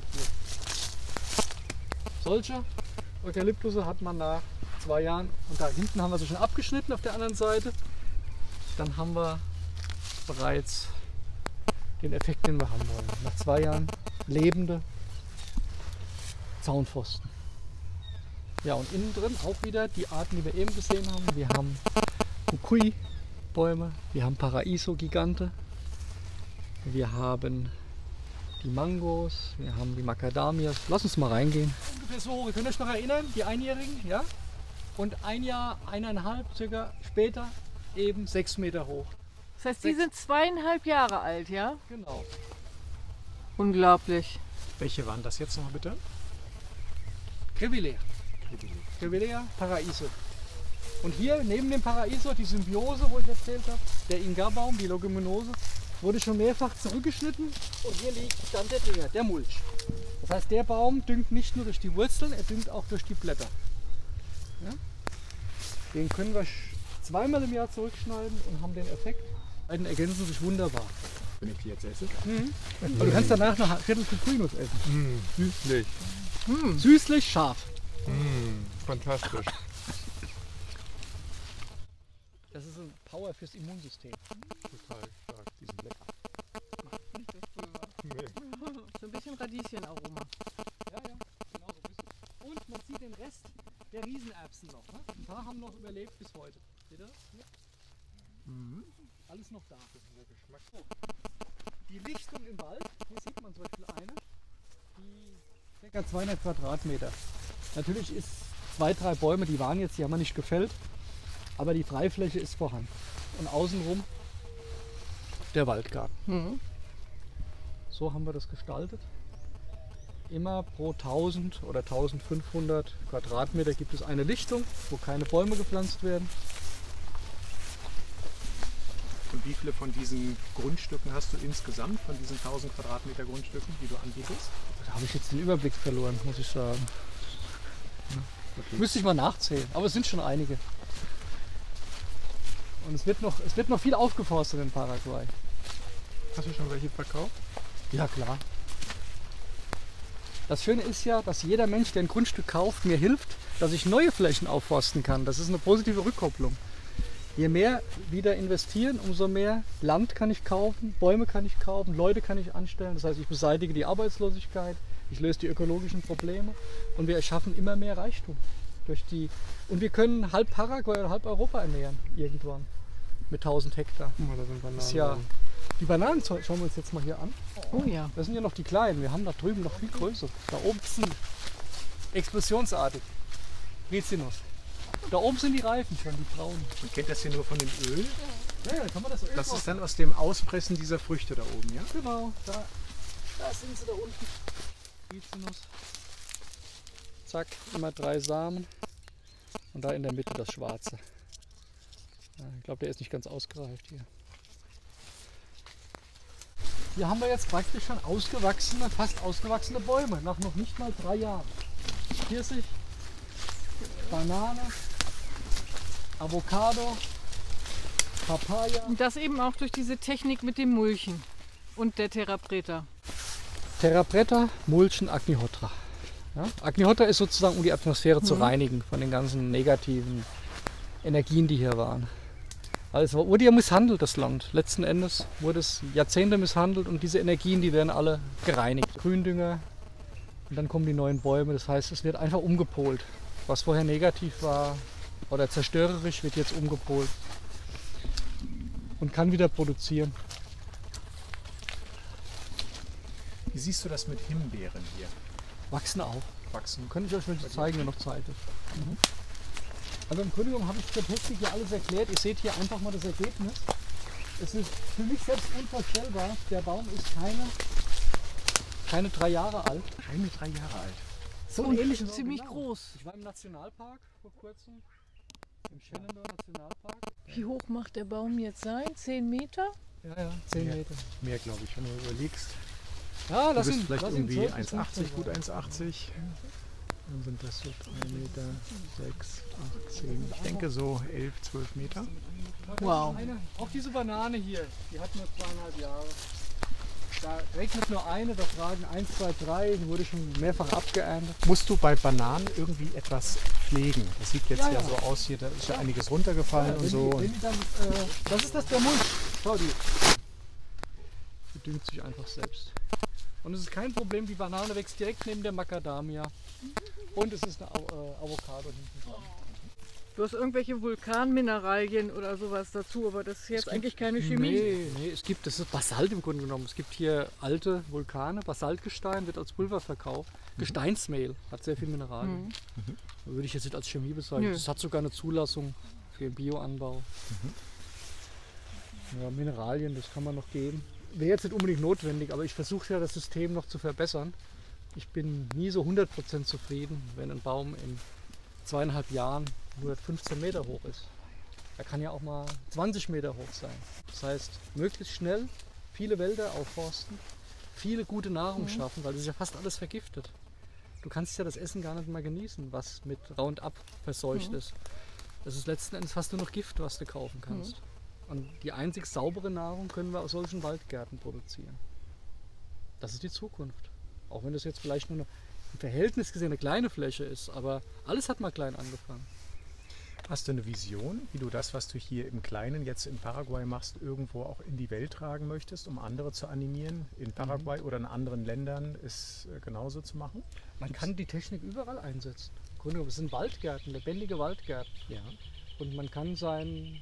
S2: Solche Eukalyptusse hat man nach zwei Jahren und da hinten haben wir sie schon abgeschnitten auf der anderen Seite. Dann haben wir bereits den Effekt, den wir haben wollen. Nach zwei Jahren lebende Zaunpfosten. Ja, und innen drin auch wieder die Arten, die wir eben gesehen haben. Wir haben Kukui-Bäume, wir haben Paraiso-Gigante, wir haben die Mangos, wir haben die Macadamias. Lass uns mal reingehen. Ungefähr so hoch. Ihr könnt euch noch erinnern, die Einjährigen, ja? Und ein Jahr, eineinhalb circa später eben sechs Meter hoch.
S5: Das heißt, die sind zweieinhalb Jahre alt, ja?
S2: Genau.
S5: Unglaublich.
S4: Welche waren das jetzt noch bitte?
S2: Grevillea. Grevillea Paraiso. Und hier neben dem Paraiso die Symbiose, wo ich erzählt habe, der Inga-Baum, die Leguminose, wurde schon mehrfach zurückgeschnitten und hier liegt dann der Dünger, der Mulch. Das heißt, der Baum düngt nicht nur durch die Wurzeln, er düngt auch durch die Blätter. Ja? Den können wir zweimal im Jahr zurückschneiden und haben den Effekt. Die beiden ergänzen sich wunderbar.
S6: Wenn ich die jetzt esse?
S2: Mhm. Aber du kannst danach noch ein Viertel Kukuinuss essen.
S6: Mm, süßlich.
S2: Mhm. Süßlich, scharf.
S6: Mm, fantastisch.
S2: Das ist ein Power fürs Immunsystem.
S6: Total stark.
S4: Die sind lecker.
S5: Nicht das Pulver.
S6: Nee.
S5: So ein bisschen Radieschenaroma.
S2: Ja, ja, genau so ein bisschen. Und man sieht den Rest der Riesenerbsen noch. Ne? Ein paar haben noch überlebt bis heute. Seht ihr das? Hier? Mhm. Alles noch da. Das ist der Geschmack. So. Die Lichtung im Wald, hier sieht man zum Beispiel eine, die ca. zweihundert Quadratmeter. Natürlich ist zwei, drei Bäume, die waren jetzt, die haben wir nicht gefällt, aber die Freifläche ist vorhanden. Und außenrum der Waldgarten.
S5: Mhm.
S2: So haben wir das gestaltet. Immer pro tausend oder eintausendfünfhundert Quadratmeter gibt es eine Lichtung, wo keine Bäume gepflanzt werden.
S4: Und wie viele von diesen Grundstücken hast du insgesamt, von diesen tausend Quadratmeter Grundstücken, die du anbietest?
S2: Da habe ich jetzt den Überblick verloren, muss ich sagen.
S4: Okay.
S2: Müsste ich mal nachzählen, aber es sind schon einige. Und es wird noch, es wird noch viel aufgeforstet in Paraguay.
S6: Hast du schon welche verkauft?
S2: Ja, klar. Das Schöne ist ja, dass jeder Mensch, der ein Grundstück kauft, mir hilft, dass ich neue Flächen aufforsten kann. Das ist eine positive Rückkopplung. Je mehr wieder investieren, umso mehr Land kann ich kaufen, Bäume kann ich kaufen, Leute kann ich anstellen. Das heißt, ich beseitige die Arbeitslosigkeit, ich löse die ökologischen Probleme und wir erschaffen immer mehr Reichtum. Durch die, und wir können halb Paraguay oder halb Europa ernähren, irgendwann, mit tausend Hektar.
S6: Guck mal, da sind Bananen.
S2: Das ist ja, die Bananen schauen wir uns jetzt mal hier an.
S5: Oh ja.
S2: Das sind ja noch die kleinen, wir haben da drüben noch viel größer. Da oben sind explosionsartig. Rizinus. Da oben sind die Reifen schon, die braunen.
S4: Man kennt das hier nur von dem Öl.
S2: Ja, dann kann man das Öl
S4: Das
S2: drauf-
S4: ist dann aus dem Auspressen dieser Früchte da oben, ja?
S2: Genau, da, da sind sie da unten. Rizinus. Zack, immer drei Samen. Und da in der Mitte das Schwarze. Ja, ich glaube, der ist nicht ganz ausgereift hier. Hier haben wir jetzt praktisch schon ausgewachsene, fast ausgewachsene Bäume, nach noch nicht mal drei Jahren. Pfirsich, Banane, Avocado, Papaya.
S5: Und das eben auch durch diese Technik mit dem Mulchen und der Terra Preta.
S2: Terra Preta, Mulchen, Agnihotra. Ja? Agnihotra ist sozusagen, um die Atmosphäre zu
S5: Mhm.
S2: reinigen von den ganzen negativen Energien, die hier waren. Also es wurde ja misshandelt, das Land. Letzten Endes wurde es Jahrzehnte misshandelt und diese Energien, die werden alle gereinigt. Gründünger und dann kommen die neuen Bäume. Das heißt, es wird einfach umgepolt. Was vorher negativ war oder zerstörerisch, wird jetzt umgepolt und kann wieder produzieren.
S4: Wie siehst du das mit Himbeeren hier?
S2: Wachsen auch.
S4: Wachsen?
S2: Kann ich euch welche zeigen, wenn noch Zeit ist. Mhm. Also im Grunde genommen habe ich zur Technik hier alles erklärt. Ihr seht hier einfach mal das Ergebnis. Es ist für mich selbst unvorstellbar. Der Baum ist keine, keine drei Jahre alt.
S4: Keine drei Jahre alt.
S2: So
S5: Und
S2: ähnlich
S5: ziemlich groß.
S2: Ich war im Nationalpark vor kurzem. im Schellendorfer Nationalpark.
S5: Wie hoch macht der Baum jetzt sein? zehn Meter?
S2: Ja, ja, zehn
S4: Ja.
S2: Meter.
S4: Mehr, glaube ich, wenn du überlegst.
S2: Ja,
S4: Du
S2: lass
S4: bist
S2: ihn,
S4: vielleicht
S2: lass ihn
S4: irgendwie
S2: zwölf bis
S4: eins Komma achtzig,
S2: fünfzehn
S4: gut
S2: sein.
S4: eins Komma achtzig. Dann sind das so drei Meter, sechs, acht, zehn. Ich denke so elf, zwölf Meter.
S5: Wow.
S2: Eine, auch diese Banane hier, die hat nur zweieinhalb Jahre. Da regnet nur eine, da fragen eins, zwei, drei, die wurde schon mehrfach abgeerntet.
S4: Musst du bei Bananen irgendwie etwas pflegen? Das sieht jetzt
S2: Ja,
S4: ja,
S2: ja.
S4: so aus hier, da ist ja einiges runtergefallen
S2: Ja,
S4: und
S2: wenn
S4: so.
S2: Die, wenn die dann, äh, das ist das der Mulch. Schau die. Die düngt sich einfach selbst. Und es ist kein Problem, die Banane wächst direkt neben der Macadamia. Und es ist eine Au- äh, Avocado hinten dran.
S5: Du hast irgendwelche Vulkanmineralien oder sowas dazu, aber das ist jetzt eigentlich keine Chemie.
S2: Nee, nee, es gibt, das ist Basalt im Grunde genommen. Es gibt hier alte Vulkane, Basaltgestein wird als Pulver verkauft. Gesteinsmehl hat sehr viel Mineralien. Würde ich jetzt nicht als Chemie bezeichnen.
S5: Nö.
S2: Es hat sogar eine Zulassung für den Bioanbau. Ja, Mineralien, das kann man noch geben. Wäre jetzt nicht unbedingt notwendig, aber ich versuche ja das System noch zu verbessern. Ich bin nie so hundert Prozent zufrieden, wenn ein Baum in zweieinhalb Jahren nur fünfzehn Meter hoch ist. Er kann ja auch mal zwanzig Meter hoch sein. Das heißt, möglichst schnell viele Wälder aufforsten, viele gute Nahrung schaffen, weil es ist ja fast alles vergiftet. Du kannst ja das Essen gar nicht mehr genießen, was mit Roundup verseucht ist. Das ist letzten Endes fast nur noch Gift, was du kaufen kannst. Und die einzig saubere Nahrung können wir aus solchen Waldgärten produzieren. Das ist die Zukunft. Auch wenn das jetzt vielleicht nur eine, im Verhältnis gesehen eine kleine Fläche ist, aber alles hat mal klein angefangen.
S4: Hast du eine Vision, wie du das, was du hier im Kleinen jetzt in Paraguay machst, irgendwo auch in die Welt tragen möchtest, um andere zu animieren, in Paraguay oder in anderen Ländern es äh, genauso zu machen?
S2: Man kann die Technik überall einsetzen. Im Grunde genommen, es sind Waldgärten, lebendige Waldgärten.
S4: Ja.
S2: Und man kann sein,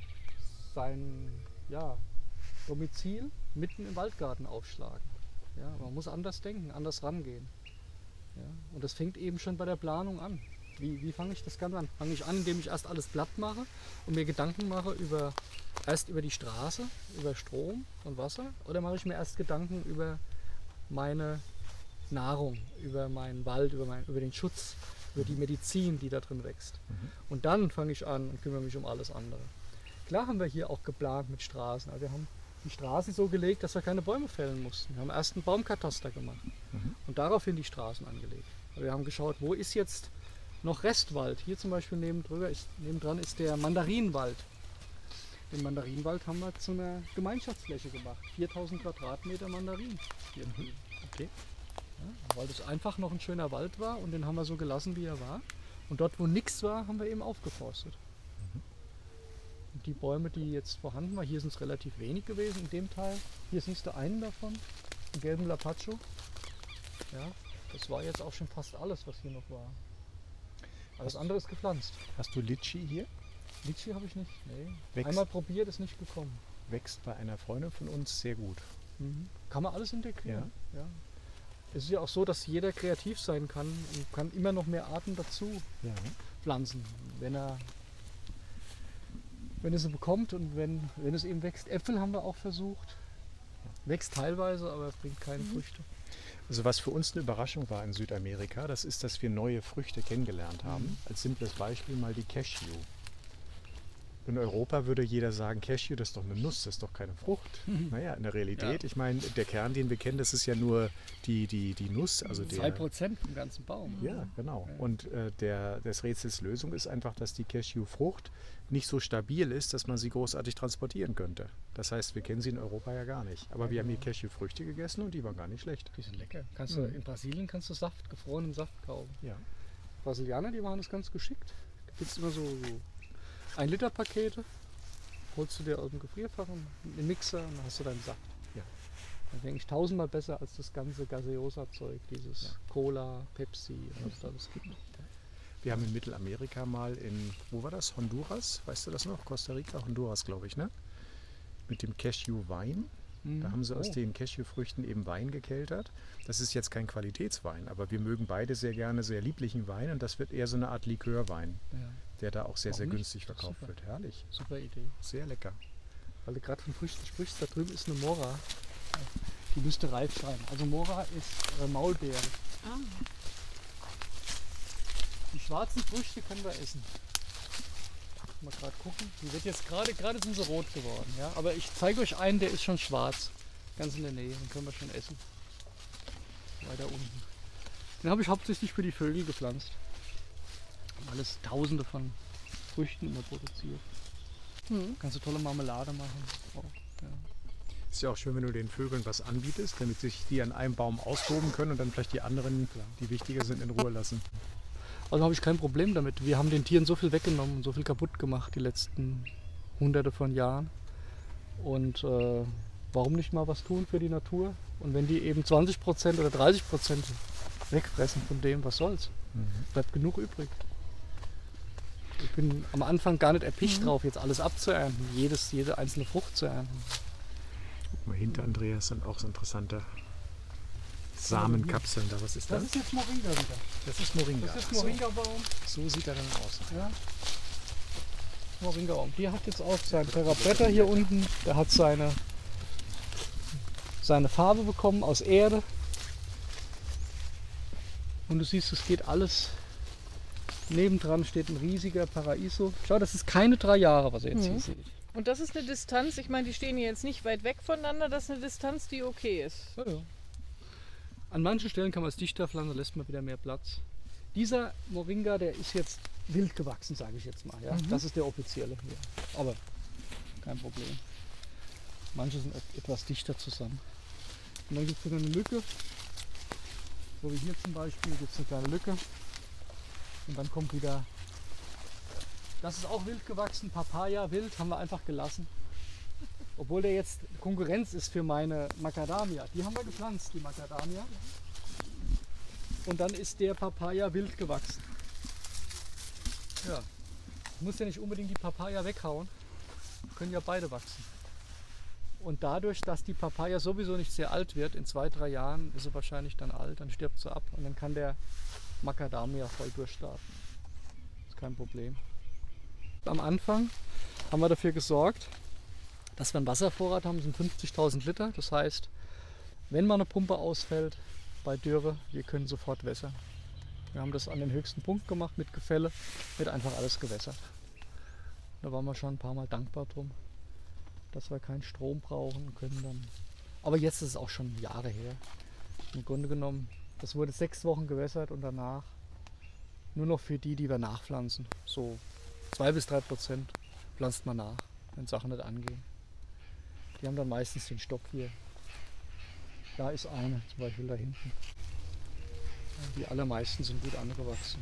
S2: sein ja, Domizil mitten im Waldgarten aufschlagen. Ja, man muss anders denken, anders rangehen. Ja, und das fängt eben schon bei der Planung an. Wie, wie fange ich das Ganze an? Fange ich an, indem ich erst alles platt mache und mir Gedanken mache über erst über die Straße, über Strom und Wasser, oder mache ich mir erst Gedanken über meine Nahrung, über meinen Wald, über, mein, über den Schutz, über die Medizin, die da drin wächst. Und dann fange ich an und kümmere mich um alles andere. Klar haben wir hier auch geplant mit Straßen. Also wir haben die Straße so gelegt, dass wir keine Bäume fällen mussten. Wir haben erst einen Baumkataster gemacht und daraufhin die Straßen angelegt. Wir haben geschaut, wo ist jetzt noch Restwald. Hier zum Beispiel nebendran ist, nebendran ist der Mandarinenwald. Den Mandarinenwald haben wir zu einer Gemeinschaftsfläche gemacht. viertausend Quadratmeter Mandarinen. Hier drüben.
S4: Okay.
S2: Ja, weil das einfach noch ein schöner Wald war und den haben wir so gelassen, wie er war. Und dort, wo nichts war, haben wir eben aufgeforstet. Und die Bäume, die jetzt vorhanden waren, hier sind es relativ wenig gewesen in dem Teil. Hier siehst du einen davon, den gelben Lapacho. Ja, das war jetzt auch schon fast alles, was hier noch war. Alles andere ist gepflanzt.
S4: Hast du Litschi hier?
S2: Litschi habe ich nicht. Nee.
S4: Wächst-
S2: Einmal probiert, ist nicht gekommen.
S4: Wächst bei einer Freundin von uns sehr gut.
S2: Kann man alles integrieren. Ja. Es ist ja auch so, dass jeder kreativ sein kann und kann immer noch mehr Arten dazu
S4: Ja.
S2: pflanzen, wenn er, wenn er sie bekommt und wenn, wenn es eben wächst. Äpfel haben wir auch versucht. Wächst teilweise, aber bringt keine Früchte.
S4: Also was für uns eine Überraschung war in Südamerika, das ist, dass wir neue Früchte kennengelernt haben. Als simples Beispiel mal die Cashew. In Europa würde jeder sagen, Cashew, das ist doch eine Nuss, das ist doch keine Frucht. Naja, in der Realität,
S2: Ja.
S4: ich meine, der Kern, den wir kennen, das ist ja nur die, die, die Nuss. Also
S2: Zwei
S4: der,
S2: Prozent vom ganzen Baum.
S4: ja, genau. Und äh, der, des Rätsels Lösung ist einfach, dass die Cashew-Frucht nicht so stabil ist, dass man sie großartig transportieren könnte. Das heißt, wir kennen sie in Europa ja gar nicht. Aber wir haben hier Cashew-Früchte gegessen und die waren gar nicht schlecht.
S2: Die sind lecker. Kannst du, in Brasilien kannst du Saft, gefrorenen Saft kaufen.
S4: Ja.
S2: Brasilianer, die machen das ganz geschickt. Da gibt es immer so, so ein Liter Pakete. Holst du dir aus dem Gefrierfach einen Mixer und dann hast du deinen Saft.
S4: Ja.
S2: Das ist eigentlich tausendmal besser als das ganze Gaseosa-Zeug, dieses Cola, Pepsi und was es alles gibt.
S4: Wir haben in Mittelamerika mal in, wo war das? Honduras, weißt du das noch? Costa Rica, Honduras, glaube ich, ne? Mit dem Cashew-Wein. Da haben sie aus
S2: Oh.
S4: den Cashewfrüchten eben Wein gekeltert. Das ist jetzt kein Qualitätswein, aber wir mögen beide sehr gerne sehr lieblichen Wein und das wird eher so eine Art Likörwein,
S2: Ja,
S4: der da auch sehr,
S2: Warum
S4: sehr
S2: nicht?
S4: günstig verkauft
S2: Super.
S4: wird. Herrlich,
S2: super Idee.
S4: sehr lecker.
S2: Weil du gerade von Früchten sprichst, da drüben ist eine Mora. Die müsste reif sein. Also Mora ist äh, Maulbeere.
S7: Ah.
S2: Die schwarzen Früchte können wir essen. mal gerade gucken. Die wird jetzt gerade, gerade sind sie rot geworden. Ja? Aber ich zeige euch einen, der ist schon schwarz. Ganz in der Nähe. Den können wir schon essen. Weiter unten. Den habe ich hauptsächlich für die Vögel gepflanzt. Alles tausende von Früchten immer produziert.
S5: Hm.
S2: Kannst du tolle Marmelade machen. Auch, ja.
S4: Ist ja auch schön, wenn du den Vögeln was anbietest, damit sich die an einem Baum austoben können und dann vielleicht die anderen, die wichtiger sind, in Ruhe lassen.
S2: Also habe ich kein Problem damit. Wir haben den Tieren so viel weggenommen und so viel kaputt gemacht die letzten hunderte von Jahren. Und äh, warum nicht mal was tun für die Natur? Und wenn die eben zwanzig Prozent oder dreißig Prozent wegfressen von dem, was soll's? Mhm. Bleibt genug übrig. Ich bin am Anfang gar nicht erpicht mhm. drauf, jetzt alles abzuernten, jedes, jede einzelne Frucht zu ernten.
S4: Guck mal, hinter Andreas sind auch so interessante Samenkapseln da. Was ist das?
S2: Das ist jetzt Moringa wieder.
S4: Das ist Moringa.
S2: Das ist Moringa-Baum.
S4: So, so sieht er dann aus.
S2: Ja. Moringa-Baum. Der hat jetzt auch sein Terrabretter hier unten. Der hat seine, seine Farbe bekommen aus Erde. Und du siehst, es geht alles. Nebendran steht ein riesiger Paraiso. Schau, das ist keine drei Jahre, was ihr jetzt mhm. hier seht.
S5: Und das ist eine Distanz, ich meine, die stehen hier jetzt nicht weit weg voneinander, das ist eine Distanz, die okay ist.
S2: Ja, ja. An manchen Stellen kann man es dichter pflanzen, lässt man wieder mehr Platz. Dieser Moringa, der ist jetzt wild gewachsen, sage ich jetzt mal. Ja? Mhm. Das ist der offizielle hier. Aber kein Problem. Manche sind etwas dichter zusammen. Und dann gibt es wieder eine Lücke. So wie hier zum Beispiel gibt es eine kleine Lücke. Und dann kommt wieder. Das ist auch wild gewachsen, Papaya wild, haben wir einfach gelassen. Obwohl der jetzt Konkurrenz ist für meine Macadamia. Die haben wir gepflanzt, die Macadamia. Und dann ist der Papaya wild gewachsen. Ja, ich muss ja nicht unbedingt die Papaya weghauen. Können ja beide wachsen. Und dadurch, dass die Papaya sowieso nicht sehr alt wird, in zwei, drei Jahren ist sie wahrscheinlich dann alt, dann stirbt sie ab und dann kann der Macadamia voll durchstarten. Das ist kein Problem. Am Anfang haben wir dafür gesorgt, dass wir einen Wasservorrat haben, das sind fünfzigtausend Liter. Das heißt, wenn mal eine Pumpe ausfällt bei Dürre, wir können sofort wässern. Wir haben das an den höchsten Punkt gemacht mit Gefälle, wird einfach alles gewässert. Da waren wir schon ein paar Mal dankbar drum, dass wir keinen Strom brauchen können dann. Aber jetzt ist es auch schon Jahre her. Im Grunde genommen, das wurde sechs Wochen gewässert und danach nur noch für die, die wir nachpflanzen. So zwei bis drei Prozent pflanzt man nach, wenn Sachen nicht angehen. Die haben dann meistens den Stock hier. Da ist eine, zum Beispiel da hinten. Die allermeisten sind gut angewachsen.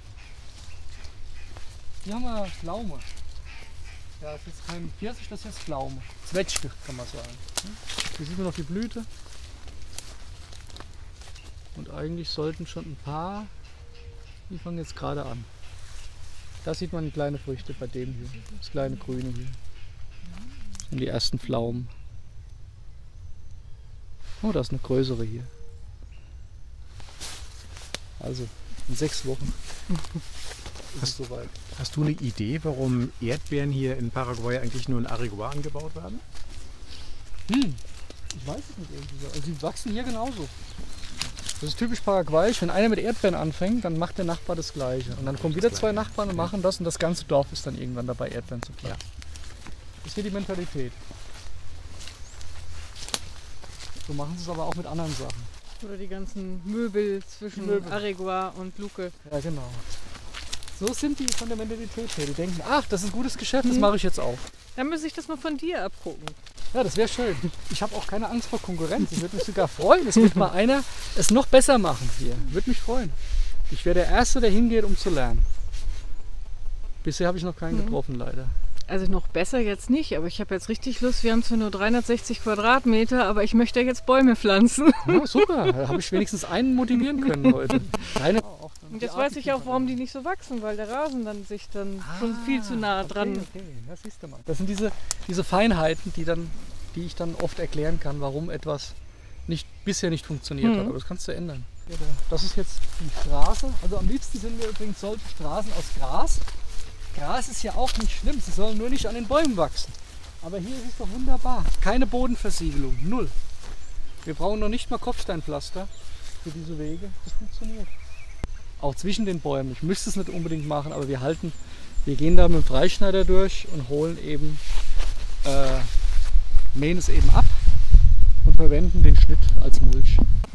S2: Hier haben wir Pflaume. Ja, das ist jetzt kein Pfirsich, das ist jetzt Pflaume. Zwetschge kann man sagen. Hier sieht man noch die Blüte. Und eigentlich sollten schon ein paar, die fangen jetzt gerade an. Da sieht man die kleine Früchte bei dem hier, das kleine Grüne hier. Das sind die ersten Pflaumen. Oh, da ist eine größere hier. Also in sechs Wochen ist es soweit.
S4: Hast du eine Idee, warum Erdbeeren hier in Paraguay eigentlich nur in Arigua angebaut werden?
S2: Hm, ich weiß es nicht irgendwie so. Also die wachsen hier genauso. Das ist typisch paraguayisch. Wenn einer mit Erdbeeren anfängt, dann macht der Nachbar das Gleiche. Und dann kommen wieder zwei Nachbarn und machen das und das ganze Dorf ist dann irgendwann dabei, Erdbeeren zu pflanzen. Das ist hier die Mentalität. So machen sie es aber auch mit anderen Sachen.
S5: Oder die ganzen Möbel zwischen Möbel. Arigua und Luque.
S2: Ja, genau. So sind die von der Mentalität her. Die denken, ach, das ist ein gutes Geschäft, das mache ich jetzt auch.
S5: Dann müsste ich das mal von dir abgucken.
S2: Ja, das wäre schön. Ich habe auch keine Angst vor Konkurrenz. Ich würde mich sogar freuen. Es wird mal einer es noch besser machen hier. Würde mich freuen. Ich wäre der Erste, der hingeht, um zu lernen. Bisher habe ich noch keinen getroffen, leider.
S5: Also noch besser jetzt nicht, aber ich habe jetzt richtig Lust. Wir haben zwar nur dreihundertsechzig Quadratmeter, aber ich möchte jetzt Bäume pflanzen.
S2: Ja, super, da habe ich wenigstens einen motivieren können heute. Keine
S5: Und jetzt weiß ich auch, warum die nicht so wachsen, weil der Rasen dann sich dann ah, schon viel zu nah dran...
S2: Okay, okay. Das siehst du mal. Das sind diese, diese Feinheiten, die, dann, die ich dann oft erklären kann, warum etwas nicht, bisher nicht funktioniert mhm. hat. Aber das kannst du ändern. Das ist jetzt die Straße. Also am liebsten sind mir übrigens solche Straßen aus Gras. Gras ist ja auch nicht schlimm, sie sollen nur nicht an den Bäumen wachsen. Aber hier ist es doch wunderbar. Keine Bodenversiegelung, null. Wir brauchen noch nicht mal Kopfsteinpflaster für diese Wege. Das funktioniert. Auch zwischen den Bäumen. Ich müsste es nicht unbedingt machen, aber wir halten Wir gehen da mit dem Freischneider durch und holen eben, äh, mähen es eben ab und verwenden den Schnitt als Mulch.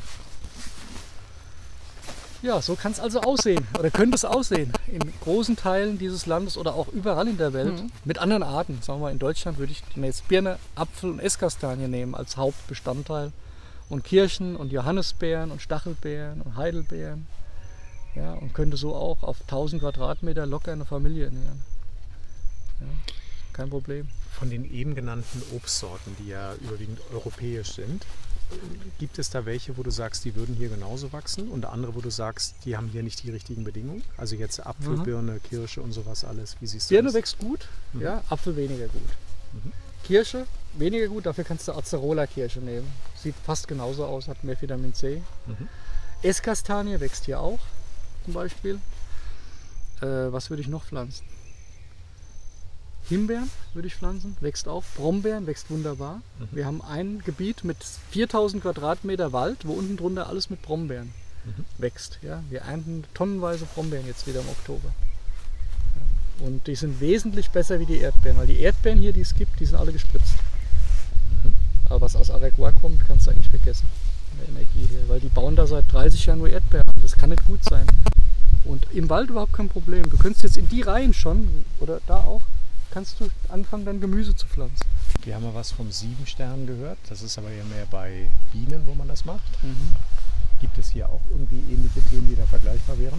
S2: Ja, so kann es also aussehen oder könnte es aussehen in großen Teilen dieses Landes oder auch überall in der Welt
S5: Mhm.
S2: mit anderen Arten. Sagen wir mal, in Deutschland würde ich jetzt Birne, Apfel und Esskastanie nehmen als Hauptbestandteil und Kirschen und Johannisbeeren und Stachelbeeren und Heidelbeeren. Ja, und könnte so auch auf tausend Quadratmeter locker eine Familie ernähren. Ja, kein Problem.
S4: Von den eben genannten Obstsorten, die ja überwiegend europäisch sind, gibt es da welche, wo du sagst, die würden hier genauso wachsen und andere, wo du sagst, die haben hier nicht die richtigen Bedingungen? Also jetzt Apfel,
S2: Mhm.
S4: Birne, Kirsche und sowas alles. Wie siehst du
S2: Birne
S4: das?
S2: wächst gut,
S4: Mhm.
S2: ja, Apfel weniger gut.
S4: Mhm.
S2: Kirsche weniger gut, dafür kannst du Acerola-Kirsche nehmen. Sieht fast genauso aus, hat mehr Vitamin C.
S4: Mhm.
S2: Esskastanie wächst hier auch zum Beispiel. Äh, was würde ich noch pflanzen? Himbeeren würde ich pflanzen, wächst auch. Brombeeren wächst wunderbar.
S4: Mhm.
S2: Wir haben ein Gebiet mit viertausend Quadratmeter Wald, wo unten drunter alles mit Brombeeren
S4: Mhm.
S2: wächst. Ja, wir ernten tonnenweise Brombeeren jetzt wieder im Oktober. Ja, und die sind wesentlich besser wie die Erdbeeren, weil die Erdbeeren hier, die es gibt, die sind alle gespritzt.
S4: Mhm.
S2: Aber was aus Araguaia kommt, kannst du eigentlich vergessen. Von der Energie her, weil die bauen da seit dreißig Jahren nur Erdbeeren an. Das kann nicht gut sein. Und im Wald überhaupt kein Problem. Du könntest jetzt in die Reihen schon, oder da auch, kannst du anfangen, dann Gemüse zu pflanzen.
S4: Wir haben mal was vom Siebenstern gehört. Das ist aber ja mehr bei Bienen, wo man das macht.
S2: Mhm.
S4: Gibt es hier auch irgendwie ähnliche Themen, die da vergleichbar wären?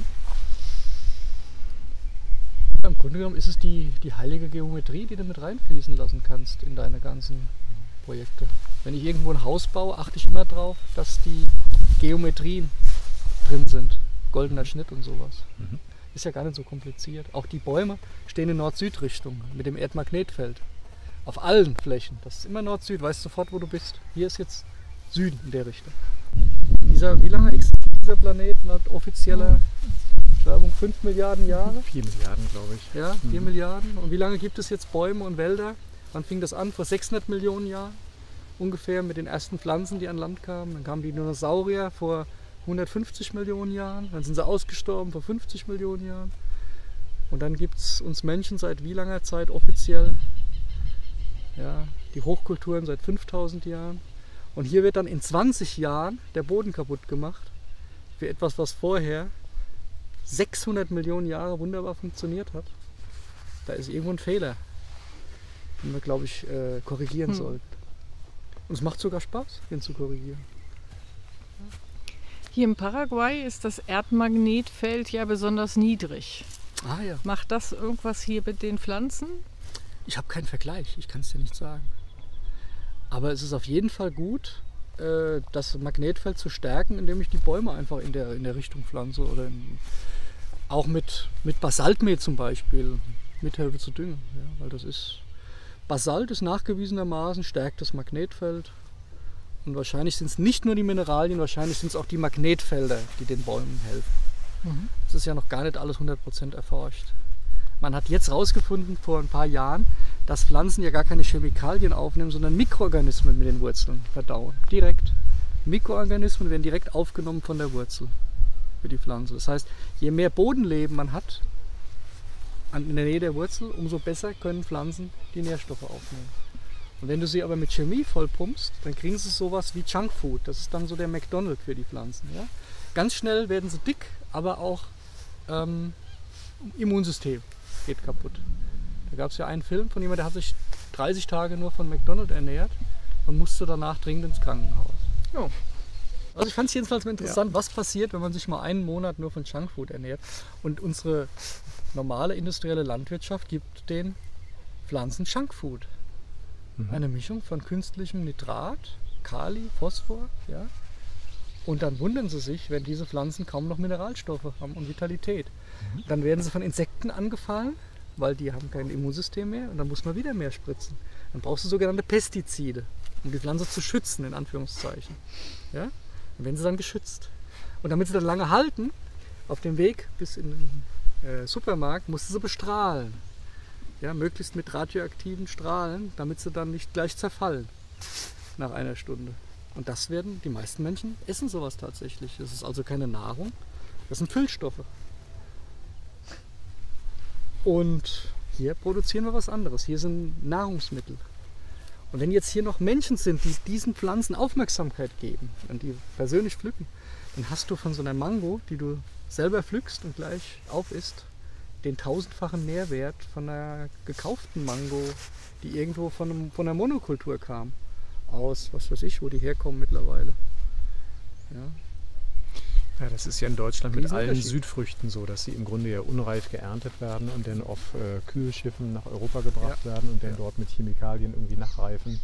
S2: Ja, im Grunde genommen ist es die, die heilige Geometrie, die du mit reinfließen lassen kannst in deine ganzen Projekte. Wenn ich irgendwo ein Haus baue, achte ich immer darauf, dass die Geometrien drin sind. Goldener Schnitt und sowas.
S4: Mhm.
S2: Ist ja gar nicht so kompliziert. Auch die Bäume stehen in Nord-Süd-Richtung mit dem Erdmagnetfeld. Auf allen Flächen. Das ist immer Nord-Süd. Weißt sofort, wo du bist. Hier ist jetzt Süden in der Richtung. Dieser, wie lange existiert dieser Planet laut offizieller Beschreibung? fünf Milliarden Jahre?
S4: Vier Milliarden, glaube ich.
S2: Ja, vier
S4: Mhm.
S2: Milliarden. Und wie lange gibt es jetzt Bäume und Wälder? Wann fing das an? Vor sechshundert Millionen Jahren ungefähr mit den ersten Pflanzen, die an Land kamen. Dann kamen die Dinosaurier vor hundertfünfzig Millionen Jahren. Dann sind sie ausgestorben vor fünfzig Millionen Jahren. Und dann gibt es uns Menschen seit wie langer Zeit offiziell? Ja, die Hochkulturen seit fünftausend Jahren. Und hier wird dann in zwanzig Jahren der Boden kaputt gemacht für etwas, was vorher sechshundert Millionen Jahre wunderbar funktioniert hat. Da ist irgendwo ein Fehler, den wir, glaube ich, äh, korrigieren
S5: Hm.
S2: sollten. Und es macht sogar Spaß, den zu korrigieren.
S5: Hier im Paraguay ist das Erdmagnetfeld ja besonders niedrig.
S2: Ah ja.
S5: Macht das irgendwas hier mit den Pflanzen?
S2: Ich habe keinen Vergleich, ich kann es dir nicht sagen. Aber es ist auf jeden Fall gut, äh, das Magnetfeld zu stärken, indem ich die Bäume einfach in der, in der Richtung pflanze. Oder in, auch mit, mit Basaltmehl zum Beispiel mithelfe zu düngen. Ja, weil das ist, Basalt ist nachgewiesenermaßen, stärkt das Magnetfeld. Und wahrscheinlich sind es nicht nur die Mineralien, wahrscheinlich sind es auch die Magnetfelder, die den Bäumen helfen.
S5: Mhm.
S2: Das ist ja noch gar nicht alles hundert Prozent erforscht. Man hat jetzt herausgefunden, vor ein paar Jahren, dass Pflanzen ja gar keine Chemikalien aufnehmen, sondern Mikroorganismen mit den Wurzeln verdauen. Direkt. Mikroorganismen werden direkt aufgenommen von der Wurzel für die Pflanze. Das heißt, je mehr Bodenleben man hat in der Nähe der Wurzel, umso besser können Pflanzen die Nährstoffe aufnehmen. Und wenn du sie aber mit Chemie vollpumpst, dann kriegen sie sowas wie Junkfood. Das ist dann so der McDonald's für die Pflanzen. Ja? Ganz schnell werden sie dick, aber auch ähm, Immunsystem geht kaputt. Da gab es ja einen Film von jemandem, der hat sich dreißig Tage nur von McDonald's ernährt und musste danach dringend ins Krankenhaus.
S5: Oh.
S2: Also ich fand es jedenfalls mal interessant, was passiert, wenn man sich mal einen Monat nur von Junkfood ernährt. Und unsere normale industrielle Landwirtschaft gibt den Pflanzen Junkfood.
S4: Mhm.
S2: Eine Mischung von künstlichem Nitrat, Kali, Phosphor. Ja? Und dann wundern sie sich, wenn diese Pflanzen kaum noch Mineralstoffe haben und Vitalität.
S4: Mhm.
S2: Dann werden sie von Insekten angefallen, weil die haben kein Immunsystem mehr und dann muss man wieder mehr spritzen. Dann brauchst du sogenannte Pestizide, um die Pflanze zu schützen, in Anführungszeichen. Ja? Dann werden sie dann geschützt. Und damit sie dann lange halten, auf dem Weg bis in den äh, Supermarkt, musst du sie bestrahlen. Ja, möglichst mit radioaktiven Strahlen, damit sie dann nicht gleich zerfallen nach einer Stunde. Und das werden, die meisten Menschen essen sowas tatsächlich. Das ist also keine Nahrung, das sind Füllstoffe. Und hier produzieren wir was anderes. Hier sind Nahrungsmittel. Und wenn jetzt hier noch Menschen sind, die diesen Pflanzen Aufmerksamkeit geben und die persönlich pflücken, dann hast du von so einer Mango, die du selber pflückst und gleich aufisst, den tausendfachen Nährwert von einer gekauften Mango, die irgendwo von, einem, von einer Monokultur kam. Aus, was weiß ich, wo die herkommen mittlerweile. Ja.
S4: Ja, das ist ja in Deutschland mit allen
S2: Riesenunterschied.
S4: Südfrüchten so, dass sie im Grunde ja unreif geerntet werden und dann auf äh, Kühlschiffen nach Europa gebracht
S2: Ja.
S4: werden und dann
S2: Ja.
S4: dort mit Chemikalien irgendwie nachreifen.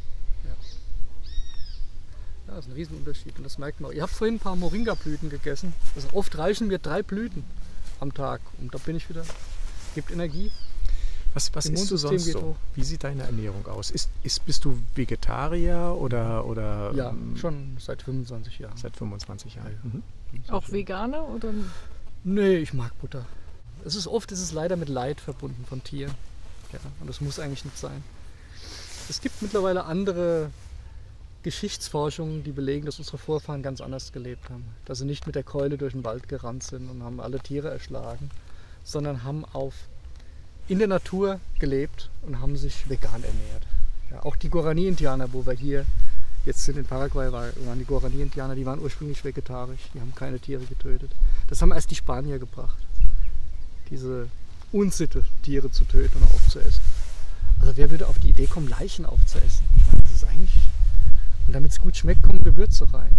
S2: Ja, das ist ein Riesenunterschied und das merkt man auch. Ihr habt vorhin ein paar Moringa-Blüten gegessen. Also oft reichen mir drei Blüten am Tag und da bin ich wieder. Gibt Energie.
S4: Was, was isst du
S2: Immunsystem
S4: sonst
S2: geht
S4: so?
S2: hoch.
S4: Wie sieht deine Ernährung aus? Ist, ist, bist du Vegetarier oder, oder
S2: Ja,
S4: ähm,
S2: schon seit fünfundzwanzig Jahren.
S4: seit fünfundzwanzig Jahren?
S2: Ja, ja.
S4: Mhm.
S5: Auch Veganer oder?
S2: Nee, ich mag Butter. Es ist oft ist es leider mit Leid verbunden von Tieren. Ja, und das muss eigentlich nicht sein. Es gibt mittlerweile andere Geschichtsforschungen, die belegen, dass unsere Vorfahren ganz anders gelebt haben. Dass sie nicht mit der Keule durch den Wald gerannt sind und haben alle Tiere erschlagen, sondern haben auf, in der Natur gelebt und haben sich vegan ernährt. Ja, auch die Guarani-Indianer, wo wir hier jetzt sind in Paraguay, waren die Guarani-Indianer, die waren ursprünglich vegetarisch, die haben keine Tiere getötet. Das haben erst die Spanier gebracht, diese Unsitte, Tiere zu töten und aufzuessen. Also wer würde auf die Idee kommen, Leichen aufzuessen? Ich meine, das ist eigentlich... Und damit es gut schmeckt, kommen Gewürze rein.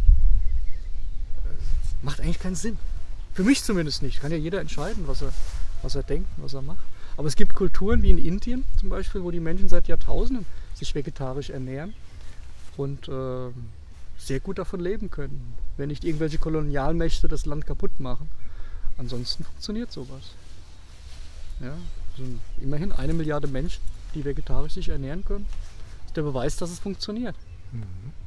S2: Macht eigentlich keinen Sinn. Für mich zumindest nicht. Kann ja jeder entscheiden, was er, was er denkt und was er macht. Aber es gibt Kulturen wie in Indien zum Beispiel, wo die Menschen seit Jahrtausenden sich vegetarisch ernähren und äh, sehr gut davon leben können, wenn nicht irgendwelche Kolonialmächte das Land kaputt machen. Ansonsten funktioniert sowas. Ja, also immerhin eine Milliarde Menschen, die vegetarisch sich ernähren können. Das ist der Beweis, dass es funktioniert.
S4: Mhm.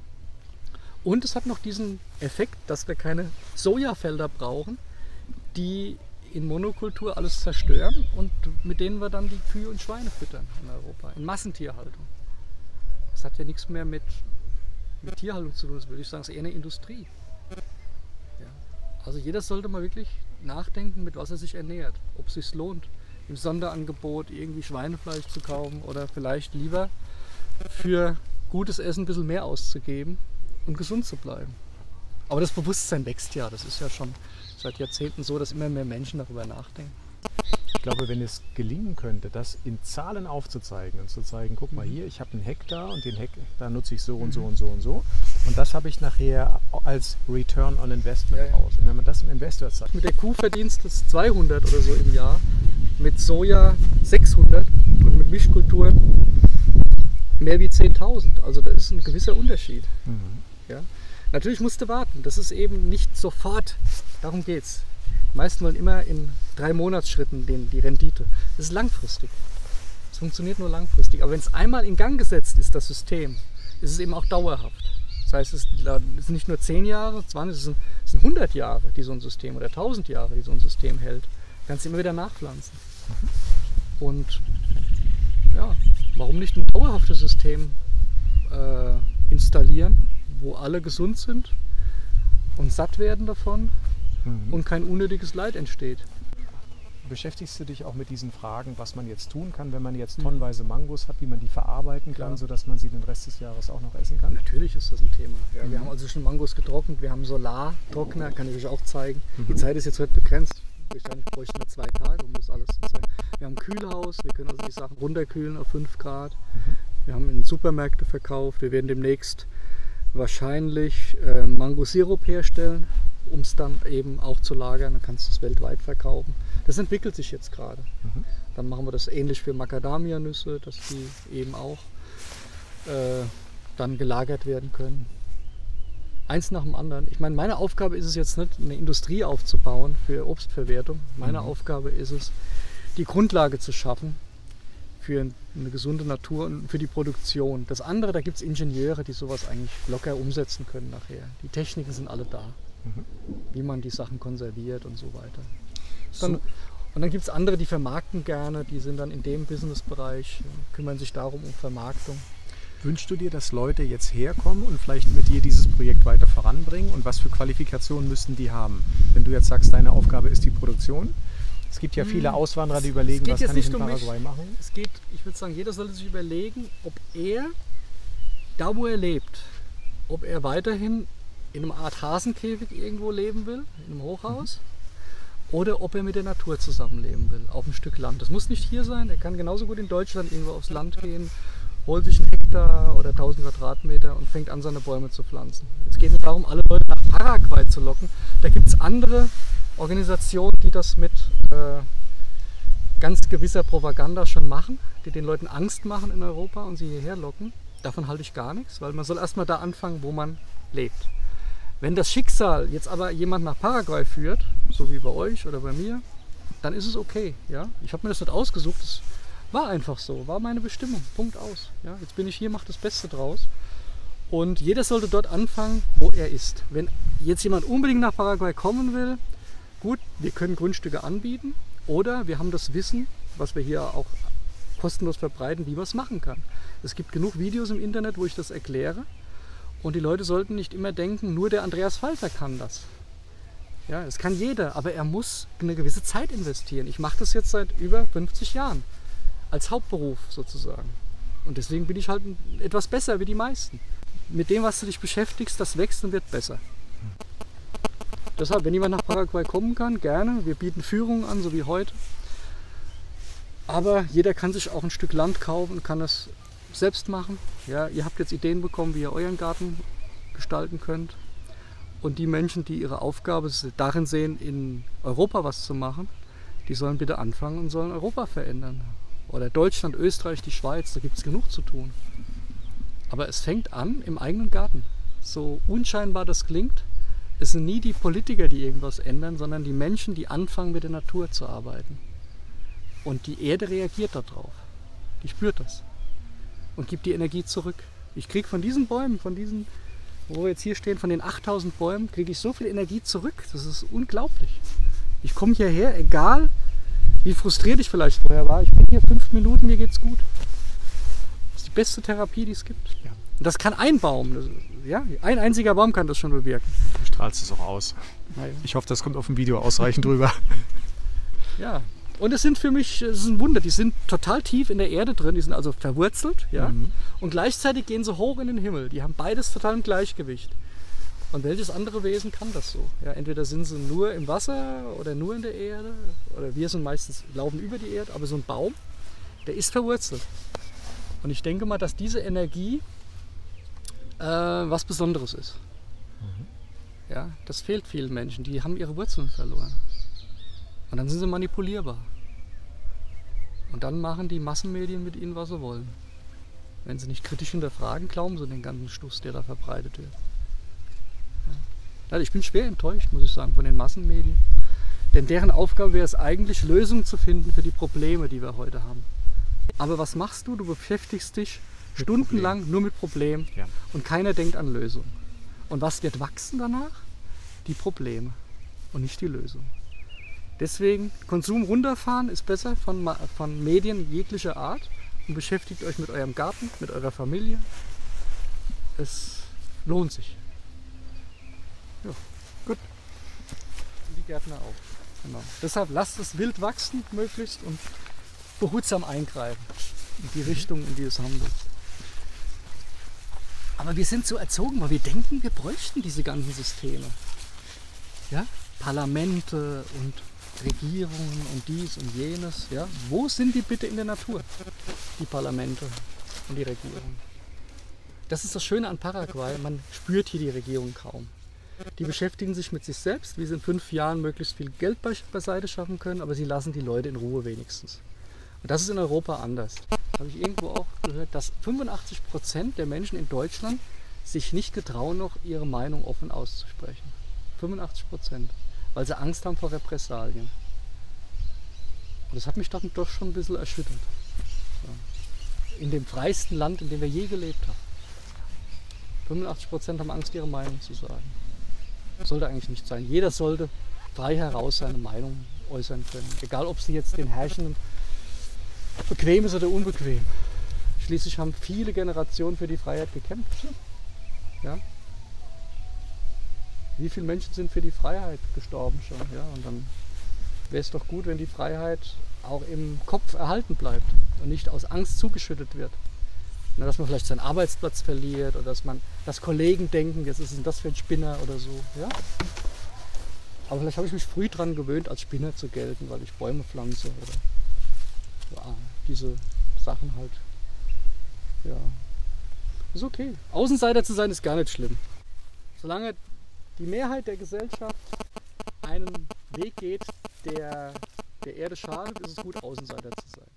S2: Und es hat noch diesen Effekt, dass wir keine Sojafelder brauchen, die in Monokultur alles zerstören und mit denen wir dann die Kühe und Schweine füttern in Europa, in Massentierhaltung. Das hat ja nichts mehr mit, mit Tierhaltung zu tun, das würde ich sagen, es ist eher eine Industrie. Ja. Also jeder sollte mal wirklich nachdenken, mit was er sich ernährt, ob es sich lohnt, im Sonderangebot irgendwie Schweinefleisch zu kaufen oder vielleicht lieber für gutes Essen ein bisschen mehr auszugeben und gesund zu bleiben. Aber das Bewusstsein wächst ja, das ist ja schon seit Jahrzehnten so, dass immer mehr Menschen darüber nachdenken.
S4: Ich glaube, wenn es gelingen könnte, das in Zahlen aufzuzeigen und zu zeigen, guck mal hier, ich habe einen Hektar und den Hektar nutze ich so und so und so und so und das habe ich nachher als Return on Investment
S2: Ja, ja.
S4: raus. Und wenn man das im Investor zeigt,
S2: Mit der Kuh verdienst du zweihundert oder so im Jahr, mit Soja sechshundert und mit Mischkulturen mehr wie zehntausend. Also da ist ein gewisser Unterschied.
S4: mhm.
S2: Ja? Natürlich musst du warten, das ist eben nicht sofort, darum geht es. Die meisten wollen immer in drei Monatsschritten den, die Rendite. Das ist langfristig. Es funktioniert nur langfristig. Aber wenn es einmal in Gang gesetzt ist, das System, ist es eben auch dauerhaft. Das heißt, es sind nicht nur zehn Jahre, zwanzig, es sind, es sind hundert Jahre, die so ein System, oder tausend Jahre, die so ein System hält. Du kannst immer wieder nachpflanzen. Und ja, warum nicht ein dauerhaftes System äh, installieren, wo alle gesund sind und satt werden davon
S4: Mhm.
S2: und kein unnötiges Leid entsteht.
S4: Beschäftigst du dich auch mit diesen Fragen, was man jetzt tun kann, wenn man jetzt tonnenweise Mangos hat, wie man die verarbeiten kann,
S2: Klar.
S4: sodass man sie den Rest des Jahres auch noch essen kann?
S2: Natürlich ist das ein Thema. Ja,
S4: Mhm.
S2: Wir haben also schon Mangos getrocknet, wir haben Solartrockner, kann ich euch auch zeigen. Die
S4: Mhm.
S2: Zeit ist jetzt heute begrenzt. Wahrscheinlich bräuchten wir zwei Tage, um das alles zu zeigen. Wir haben ein Kühlhaus, wir können also die Sachen runterkühlen auf fünf Grad.
S4: Mhm.
S2: Wir haben in Supermärkte verkauft. Wir werden demnächst wahrscheinlich äh, Mango-Sirup herstellen, um es dann eben auch zu lagern. Dann kannst du es weltweit verkaufen. Das entwickelt sich jetzt gerade.
S4: Mhm.
S2: Dann machen wir das ähnlich für Macadamia-Nüsse, dass die eben auch äh, dann gelagert werden können. Eins nach dem anderen. Ich meine, meine Aufgabe ist es jetzt nicht, eine Industrie aufzubauen für Obstverwertung. Meine
S4: Mhm.
S2: Aufgabe ist es, die Grundlage zu schaffen für eine gesunde Natur und für die Produktion. Das andere, da gibt es Ingenieure, die sowas eigentlich locker umsetzen können nachher. Die Techniken sind alle da,
S4: Mhm.
S2: wie man die Sachen konserviert und so weiter.
S4: So.
S2: Dann, und dann gibt es andere, die vermarkten gerne, die sind dann in dem Businessbereich, kümmern sich darum um Vermarktung.
S4: Wünschst du dir, dass Leute jetzt herkommen und vielleicht mit dir dieses Projekt weiter voranbringen? Und was für Qualifikationen müssten die haben? Wenn du jetzt sagst, deine Aufgabe ist die Produktion, Es gibt ja viele Auswanderer, die überlegen,
S2: geht
S4: was
S2: jetzt
S4: kann ich
S2: nicht
S4: in
S2: um mich.
S4: Paraguay machen.
S2: Es geht, ich würde sagen, jeder sollte sich überlegen, ob er, da wo er lebt, ob er weiterhin in einer Art Hasenkäfig irgendwo leben will, in einem Hochhaus, oder ob er mit der Natur zusammenleben will, auf einem Stück Land. Das muss nicht hier sein, er kann genauso gut in Deutschland irgendwo aufs Land gehen, holt sich einen Hektar oder tausend Quadratmeter und fängt an, seine Bäume zu pflanzen. Es geht nicht darum, alle Leute nach Paraguay zu locken. Da gibt es andere Organisationen, die das mit äh, ganz gewisser Propaganda schon machen, die den Leuten Angst machen in Europa und sie hierher locken. Davon halte ich gar nichts, weil man soll erstmal da anfangen, wo man lebt. Wenn das Schicksal jetzt aber jemand nach Paraguay führt, so wie bei euch oder bei mir, dann ist es okay. Ja? Ich habe mir das nicht ausgesucht, das war einfach so, war meine Bestimmung, Punkt aus. Ja? Jetzt bin ich hier, mache das Beste draus. Und jeder sollte dort anfangen, wo er ist. Wenn jetzt jemand unbedingt nach Paraguay kommen will, gut, wir können Grundstücke anbieten oder wir haben das Wissen, was wir hier auch kostenlos verbreiten, wie man es machen kann. Es gibt genug Videos im Internet, wo ich das erkläre. Und die Leute sollten nicht immer denken, nur der Andreas Falter kann das. Ja, das kann jeder, aber er muss eine gewisse Zeit investieren. Ich mache das jetzt seit über fünfzig Jahren, als Hauptberuf sozusagen. Und deswegen bin ich halt etwas besser wie die meisten. Mit dem, was du dich beschäftigst, das wächst und wird besser. Deshalb, wenn jemand nach Paraguay kommen kann, gerne. Wir bieten Führungen an, so wie heute. Aber jeder kann sich auch ein Stück Land kaufen und kann das selbst machen. Ja, ihr habt jetzt Ideen bekommen, wie ihr euren Garten gestalten könnt. Und die Menschen, die ihre Aufgabe darin sehen, in Europa was zu machen, die sollen bitte anfangen und sollen Europa verändern. Oder Deutschland, Österreich, die Schweiz, da gibt es genug zu tun. Aber es fängt an im eigenen Garten. So unscheinbar das klingt, es sind nie die Politiker, die irgendwas ändern, sondern die Menschen, die anfangen, mit der Natur zu arbeiten. Und die Erde reagiert darauf. Die spürt das. Und gibt die Energie zurück. Ich kriege von diesen Bäumen, von diesen, wo wir jetzt hier stehen, von den achttausend Bäumen, kriege ich so viel Energie zurück. Das ist unglaublich. Ich komme hierher, egal wie frustriert ich vielleicht vorher war. Ich bin hier fünf Minuten, mir geht's gut. Das ist die beste Therapie, die es gibt.
S4: Ja.
S2: Und das kann ein Baum. Das, ja, ein einziger Baum kann das schon bewirken.
S4: Du strahlst es auch aus.
S2: Naja.
S4: Ich hoffe, das kommt auf dem Video ausreichend drüber.
S2: Ja. Und es sind für mich, es ist ein Wunder, die sind total tief in der Erde drin, die sind also verwurzelt, ja,
S4: Mhm.
S2: und gleichzeitig gehen sie hoch in den Himmel. Die haben beides total im Gleichgewicht. Und welches andere Wesen kann das so? Ja, entweder sind sie nur im Wasser oder nur in der Erde, oder wir sind meistens, laufen über die Erde, aber so ein Baum, der ist verwurzelt. Und ich denke mal, dass diese Energie äh, was Besonderes ist. Mhm. Ja, das fehlt vielen Menschen, die haben ihre Wurzeln verloren. Und dann sind sie manipulierbar. Und dann machen die Massenmedien mit ihnen, was sie wollen. Wenn sie nicht kritisch hinterfragen, glauben sie den ganzen Stuss, der da verbreitet wird. Ja. Also ich bin schwer enttäuscht, muss ich sagen, von den Massenmedien. Denn deren Aufgabe wäre es eigentlich, Lösungen zu finden für die Probleme, die wir heute haben. Aber was machst du? Du beschäftigst dich mit stundenlang Problem. nur mit Problemen, ja. Und keiner denkt an Lösungen. Und was wird wachsen danach? Die Probleme und nicht die Lösung. Deswegen, Konsum runterfahren ist besser von, von Medien jeglicher Art und beschäftigt euch mit eurem Garten, mit eurer Familie. Es lohnt sich. Ja, gut. Und die Gärtner auch. Genau. Deshalb lasst es wild wachsen, möglichst, und behutsam eingreifen in die Richtung, in die es handelt. Aber wir sind so erzogen, weil wir denken, wir bräuchten diese ganzen Systeme. Ja? Parlamente und Regierungen und dies und jenes. Ja? Wo sind die bitte in der Natur, die Parlamente und die Regierungen? Das ist das Schöne an Paraguay, man spürt hier die Regierung kaum. Die beschäftigen sich mit sich selbst, wie sie in fünf Jahren möglichst viel Geld beiseite schaffen können, aber sie lassen die Leute in Ruhe wenigstens. Und das ist in Europa anders. Habe ich irgendwo auch gehört, dass fünfundachtzig Prozent der Menschen in Deutschland sich nicht getrauen, noch ihre Meinung offen auszusprechen. fünfundachtzig Prozent. Weil sie Angst haben vor Repressalien. Und das hat mich doch, doch schon ein bisschen erschüttert. Ja. In dem freiesten Land, in dem wir je gelebt haben. fünfundachtzig Prozent haben Angst, ihre Meinung zu sagen. Das sollte eigentlich nicht sein. Jeder sollte frei heraus seine Meinung äußern können. Egal, ob sie jetzt den Herrschenden bequem ist oder unbequem. Schließlich haben viele Generationen für die Freiheit gekämpft. Ja? Wie viele Menschen sind für die Freiheit gestorben schon? Ja? Und dann wäre es doch gut, wenn die Freiheit auch im Kopf erhalten bleibt und nicht aus Angst zugeschüttet wird. Na, dass man vielleicht seinen Arbeitsplatz verliert oder dass man, dass Kollegen denken, jetzt ist denn das für ein Spinner oder so. Ja? Aber vielleicht habe ich mich früh daran gewöhnt, als Spinner zu gelten, weil ich Bäume pflanze oder ja, diese Sachen halt. Ja, ist okay. Außenseiter zu sein ist gar nicht schlimm. Solange die Mehrheit der Gesellschaft einen Weg geht, der der Erde schadet, ist es gut, Außenseiter zu sein.